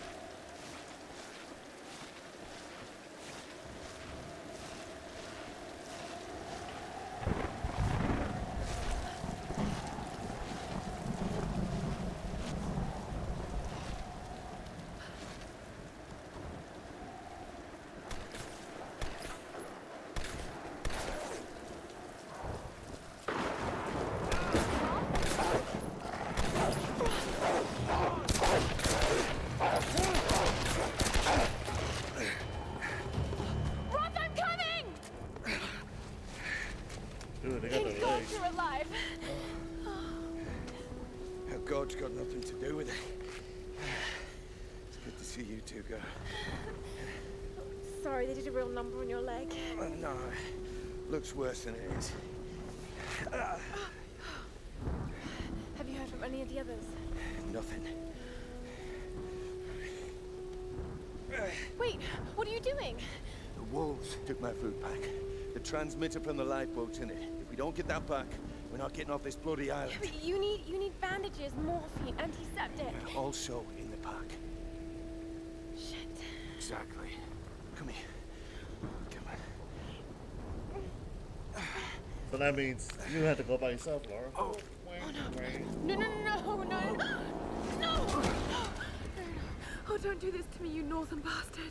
Speaker 13: God's got nothing to do with it. It's good to see you two go.
Speaker 3: Sorry, they did a real number on your leg.
Speaker 13: Uh, no, looks worse than it is. Uh,
Speaker 3: Have you heard from any of the others?
Speaker 13: Nothing.
Speaker 3: Wait, what are you doing?
Speaker 13: The wolves took my food pack. The transmitter from the lifeboat's in it. If we don't get that back, we're not getting off this bloody island.
Speaker 3: Yeah, but you need you need bandages, morphine, antiseptic.
Speaker 13: Yeah, also in the pack.
Speaker 3: Shit.
Speaker 13: Exactly. Come here. Come on.
Speaker 1: So that means you had to go by yourself, Laura.
Speaker 13: Oh.
Speaker 3: Oh no. No, no, no, no, no, no. No. Oh, don't do this to me, you northern bastard.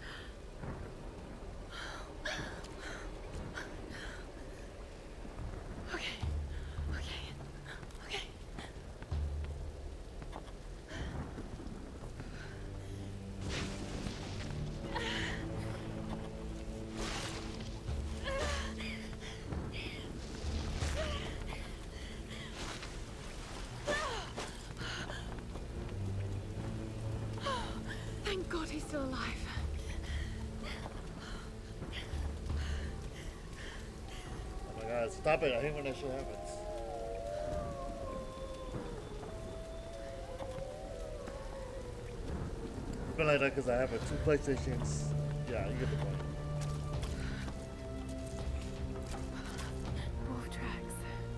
Speaker 3: Okay. Okay. Okay. Thank God he's still alive.
Speaker 1: Oh my god, stop it. I hate when that shit happens. It's been like that because I have a two PlayStations. Yeah, you get the point.
Speaker 3: Wolf tracks.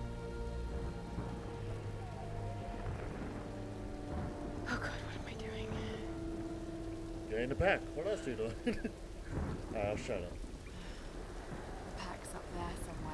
Speaker 3: Oh God, what am I doing?
Speaker 1: You're in the pack. What else are you doing? Alright, shut up.
Speaker 3: The pack's up there somewhere.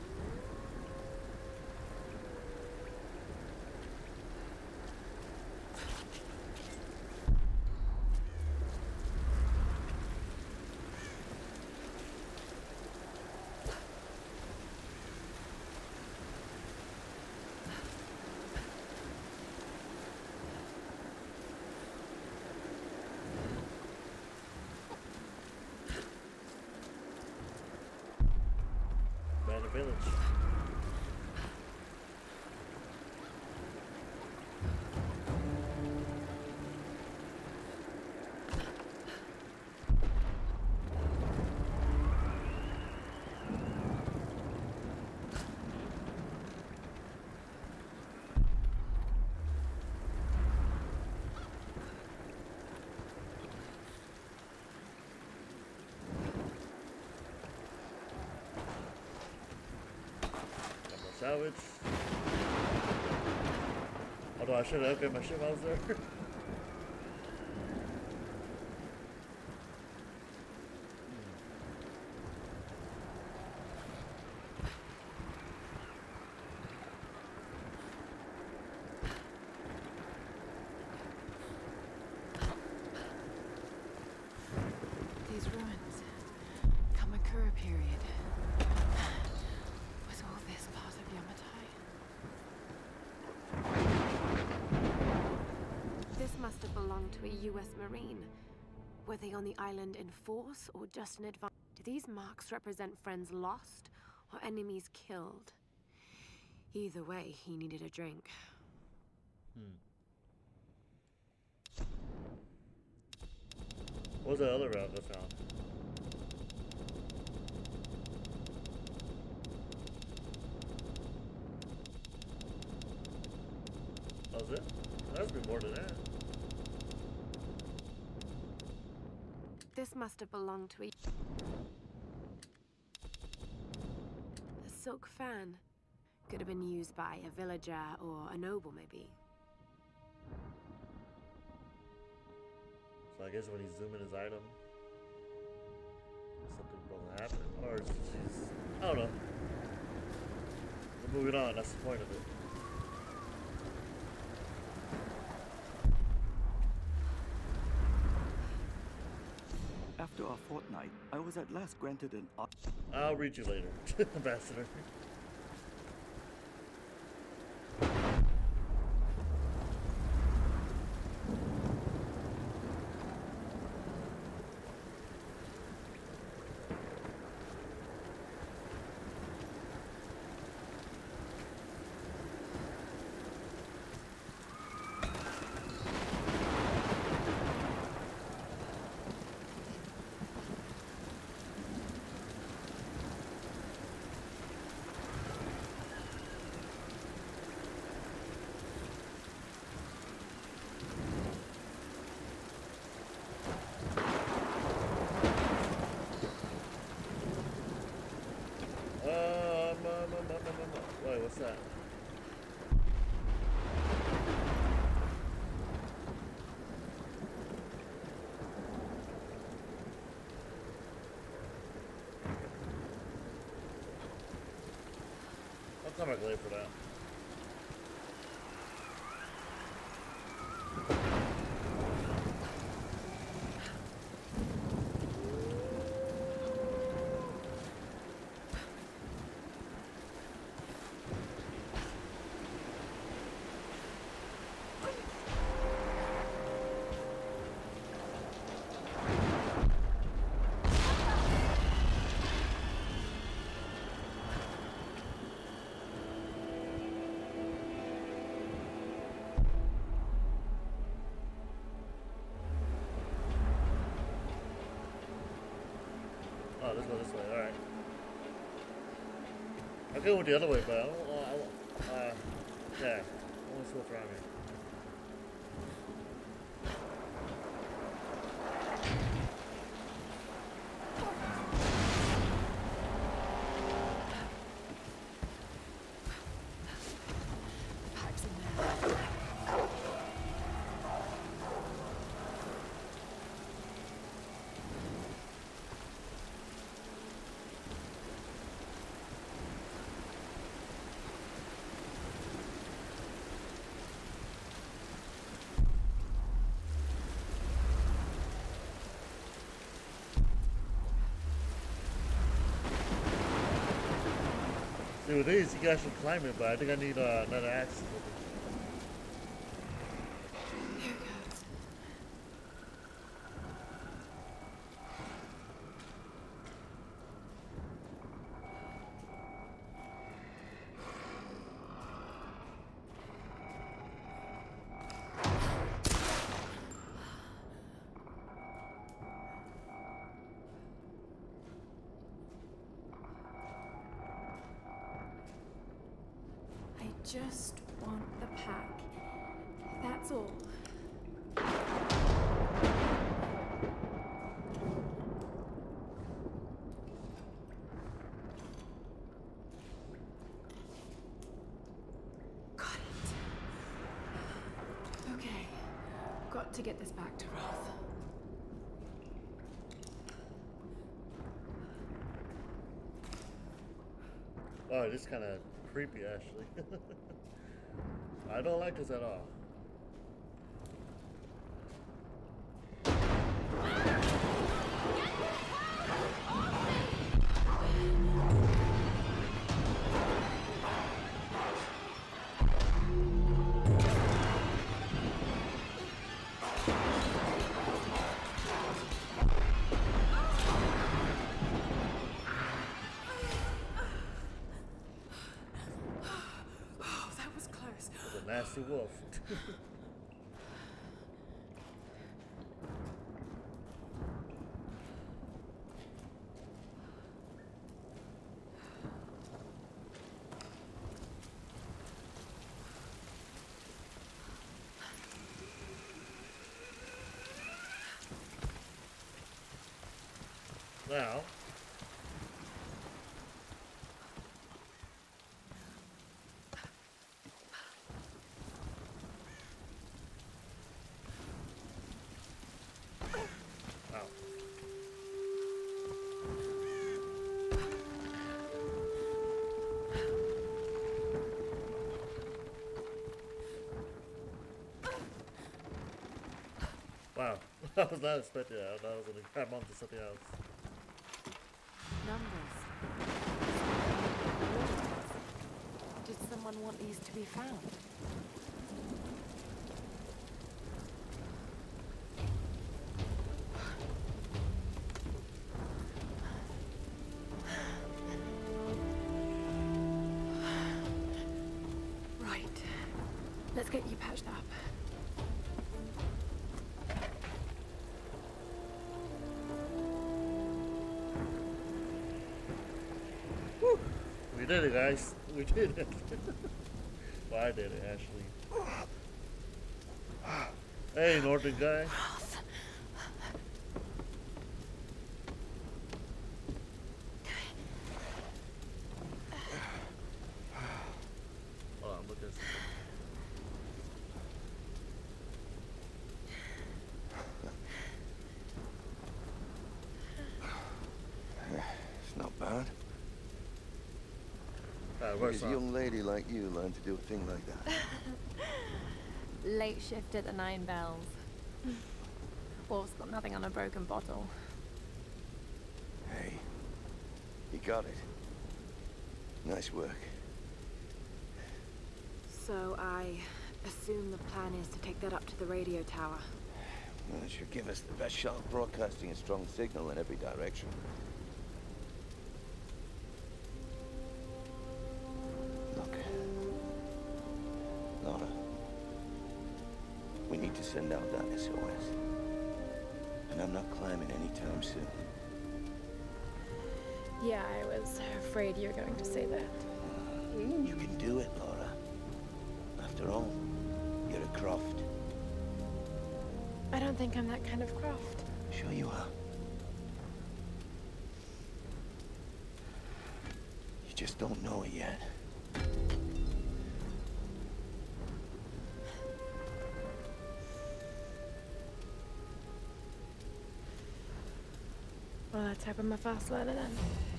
Speaker 1: Abandoned village. Salvage. Although I should have upgraded my ship while I was there.
Speaker 3: These ruins. Kamakura period. Was all this part of Yamatai?
Speaker 2: belong to a U S Marine. Were they on the island in force or just in advance? Do these marks represent friends lost or enemies killed? Either way, he needed a drink.
Speaker 1: Hmm. What was the other route I found? That was it? There has to be more than that.
Speaker 2: This must have belonged to a... A silk fan. Could have been used by a villager or a noble, maybe.
Speaker 1: So I guess when he's zooming his item, something will happen. Or it's just, I don't know. We're moving on, that's the point of it.
Speaker 15: After a fortnight, I was at last granted an...
Speaker 1: I'll read you later, Ambassador. Wait, what's that? I'll come back later for that. Oh, let's go this way. All right. I'll go with the other way, but I don't. Uh, I, uh, yeah, I want to switch around here. See, with these, you can actually climb it, but I think I need uh, another axe.
Speaker 2: Just want the pack. That's all. Got it. Okay. Got to get this back to Roth.
Speaker 1: Oh, this kind of creepy, actually. I don't like this at all. nasty wolf. Now, wow. Wow, I was not expecting that. I thought I was gonna grab onto something else.
Speaker 3: Numbers. Did someone want these to be found? Right. Let's get you patched up.
Speaker 1: We did it, guys. We did it. Well, I did it, actually. Hey, Northern guy. Hold on, look at this.
Speaker 13: It's not bad.
Speaker 1: Uh,
Speaker 13: Where does a young lady like you learn to do a thing like that?
Speaker 2: Late shift at the Nine Bells. Wolf's got nothing on a broken bottle.
Speaker 13: Hey, you got it. Nice work.
Speaker 3: So I assume the plan is to take that up to the radio tower.
Speaker 13: Well, it should give us the best shot of broadcasting a strong signal in every direction. Look. Lara. We need to send out that S O S. And I'm not climbing anytime soon.
Speaker 2: Yeah, I was afraid you were going to say that.
Speaker 13: You can do it, Lara. After all, you're a Croft.
Speaker 2: I don't think I'm that kind of Croft.
Speaker 13: Sure you are. You just don't know it yet.
Speaker 2: Well, let's hope I'm a fast learner then.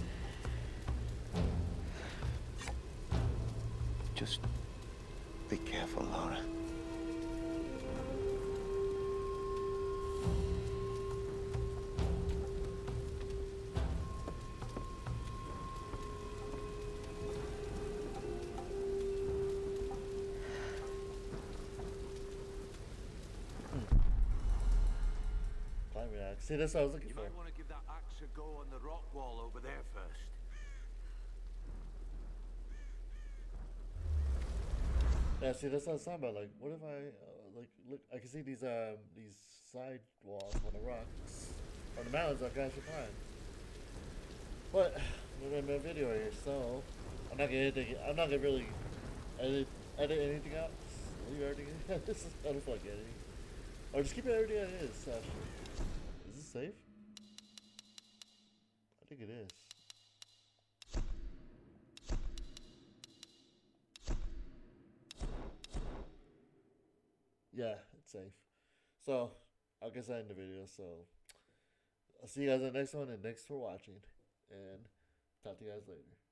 Speaker 13: Just be careful, Lara.
Speaker 1: Climbing axe. See, that's what I was looking
Speaker 9: You
Speaker 1: for.
Speaker 9: might want to give that axe a go on the rock wall over there first.
Speaker 1: Yeah, see, that's what I was talking about. Like, what if I, uh, like, look, I can see these, um, these side walls on the rocks, on the mountains I can actually climb. But, we're gonna make a video here, so, I'm not gonna, edit, I'm not gonna really edit, edit anything out. Just leave everything in. This is, I don't feel like editing. Or just keep it everything as it is, actually. Is this safe? I think it is. Yeah, it's safe. So, I guess I end the video. So, I'll see you guys in the next one, and thanks for watching. And talk to you guys later.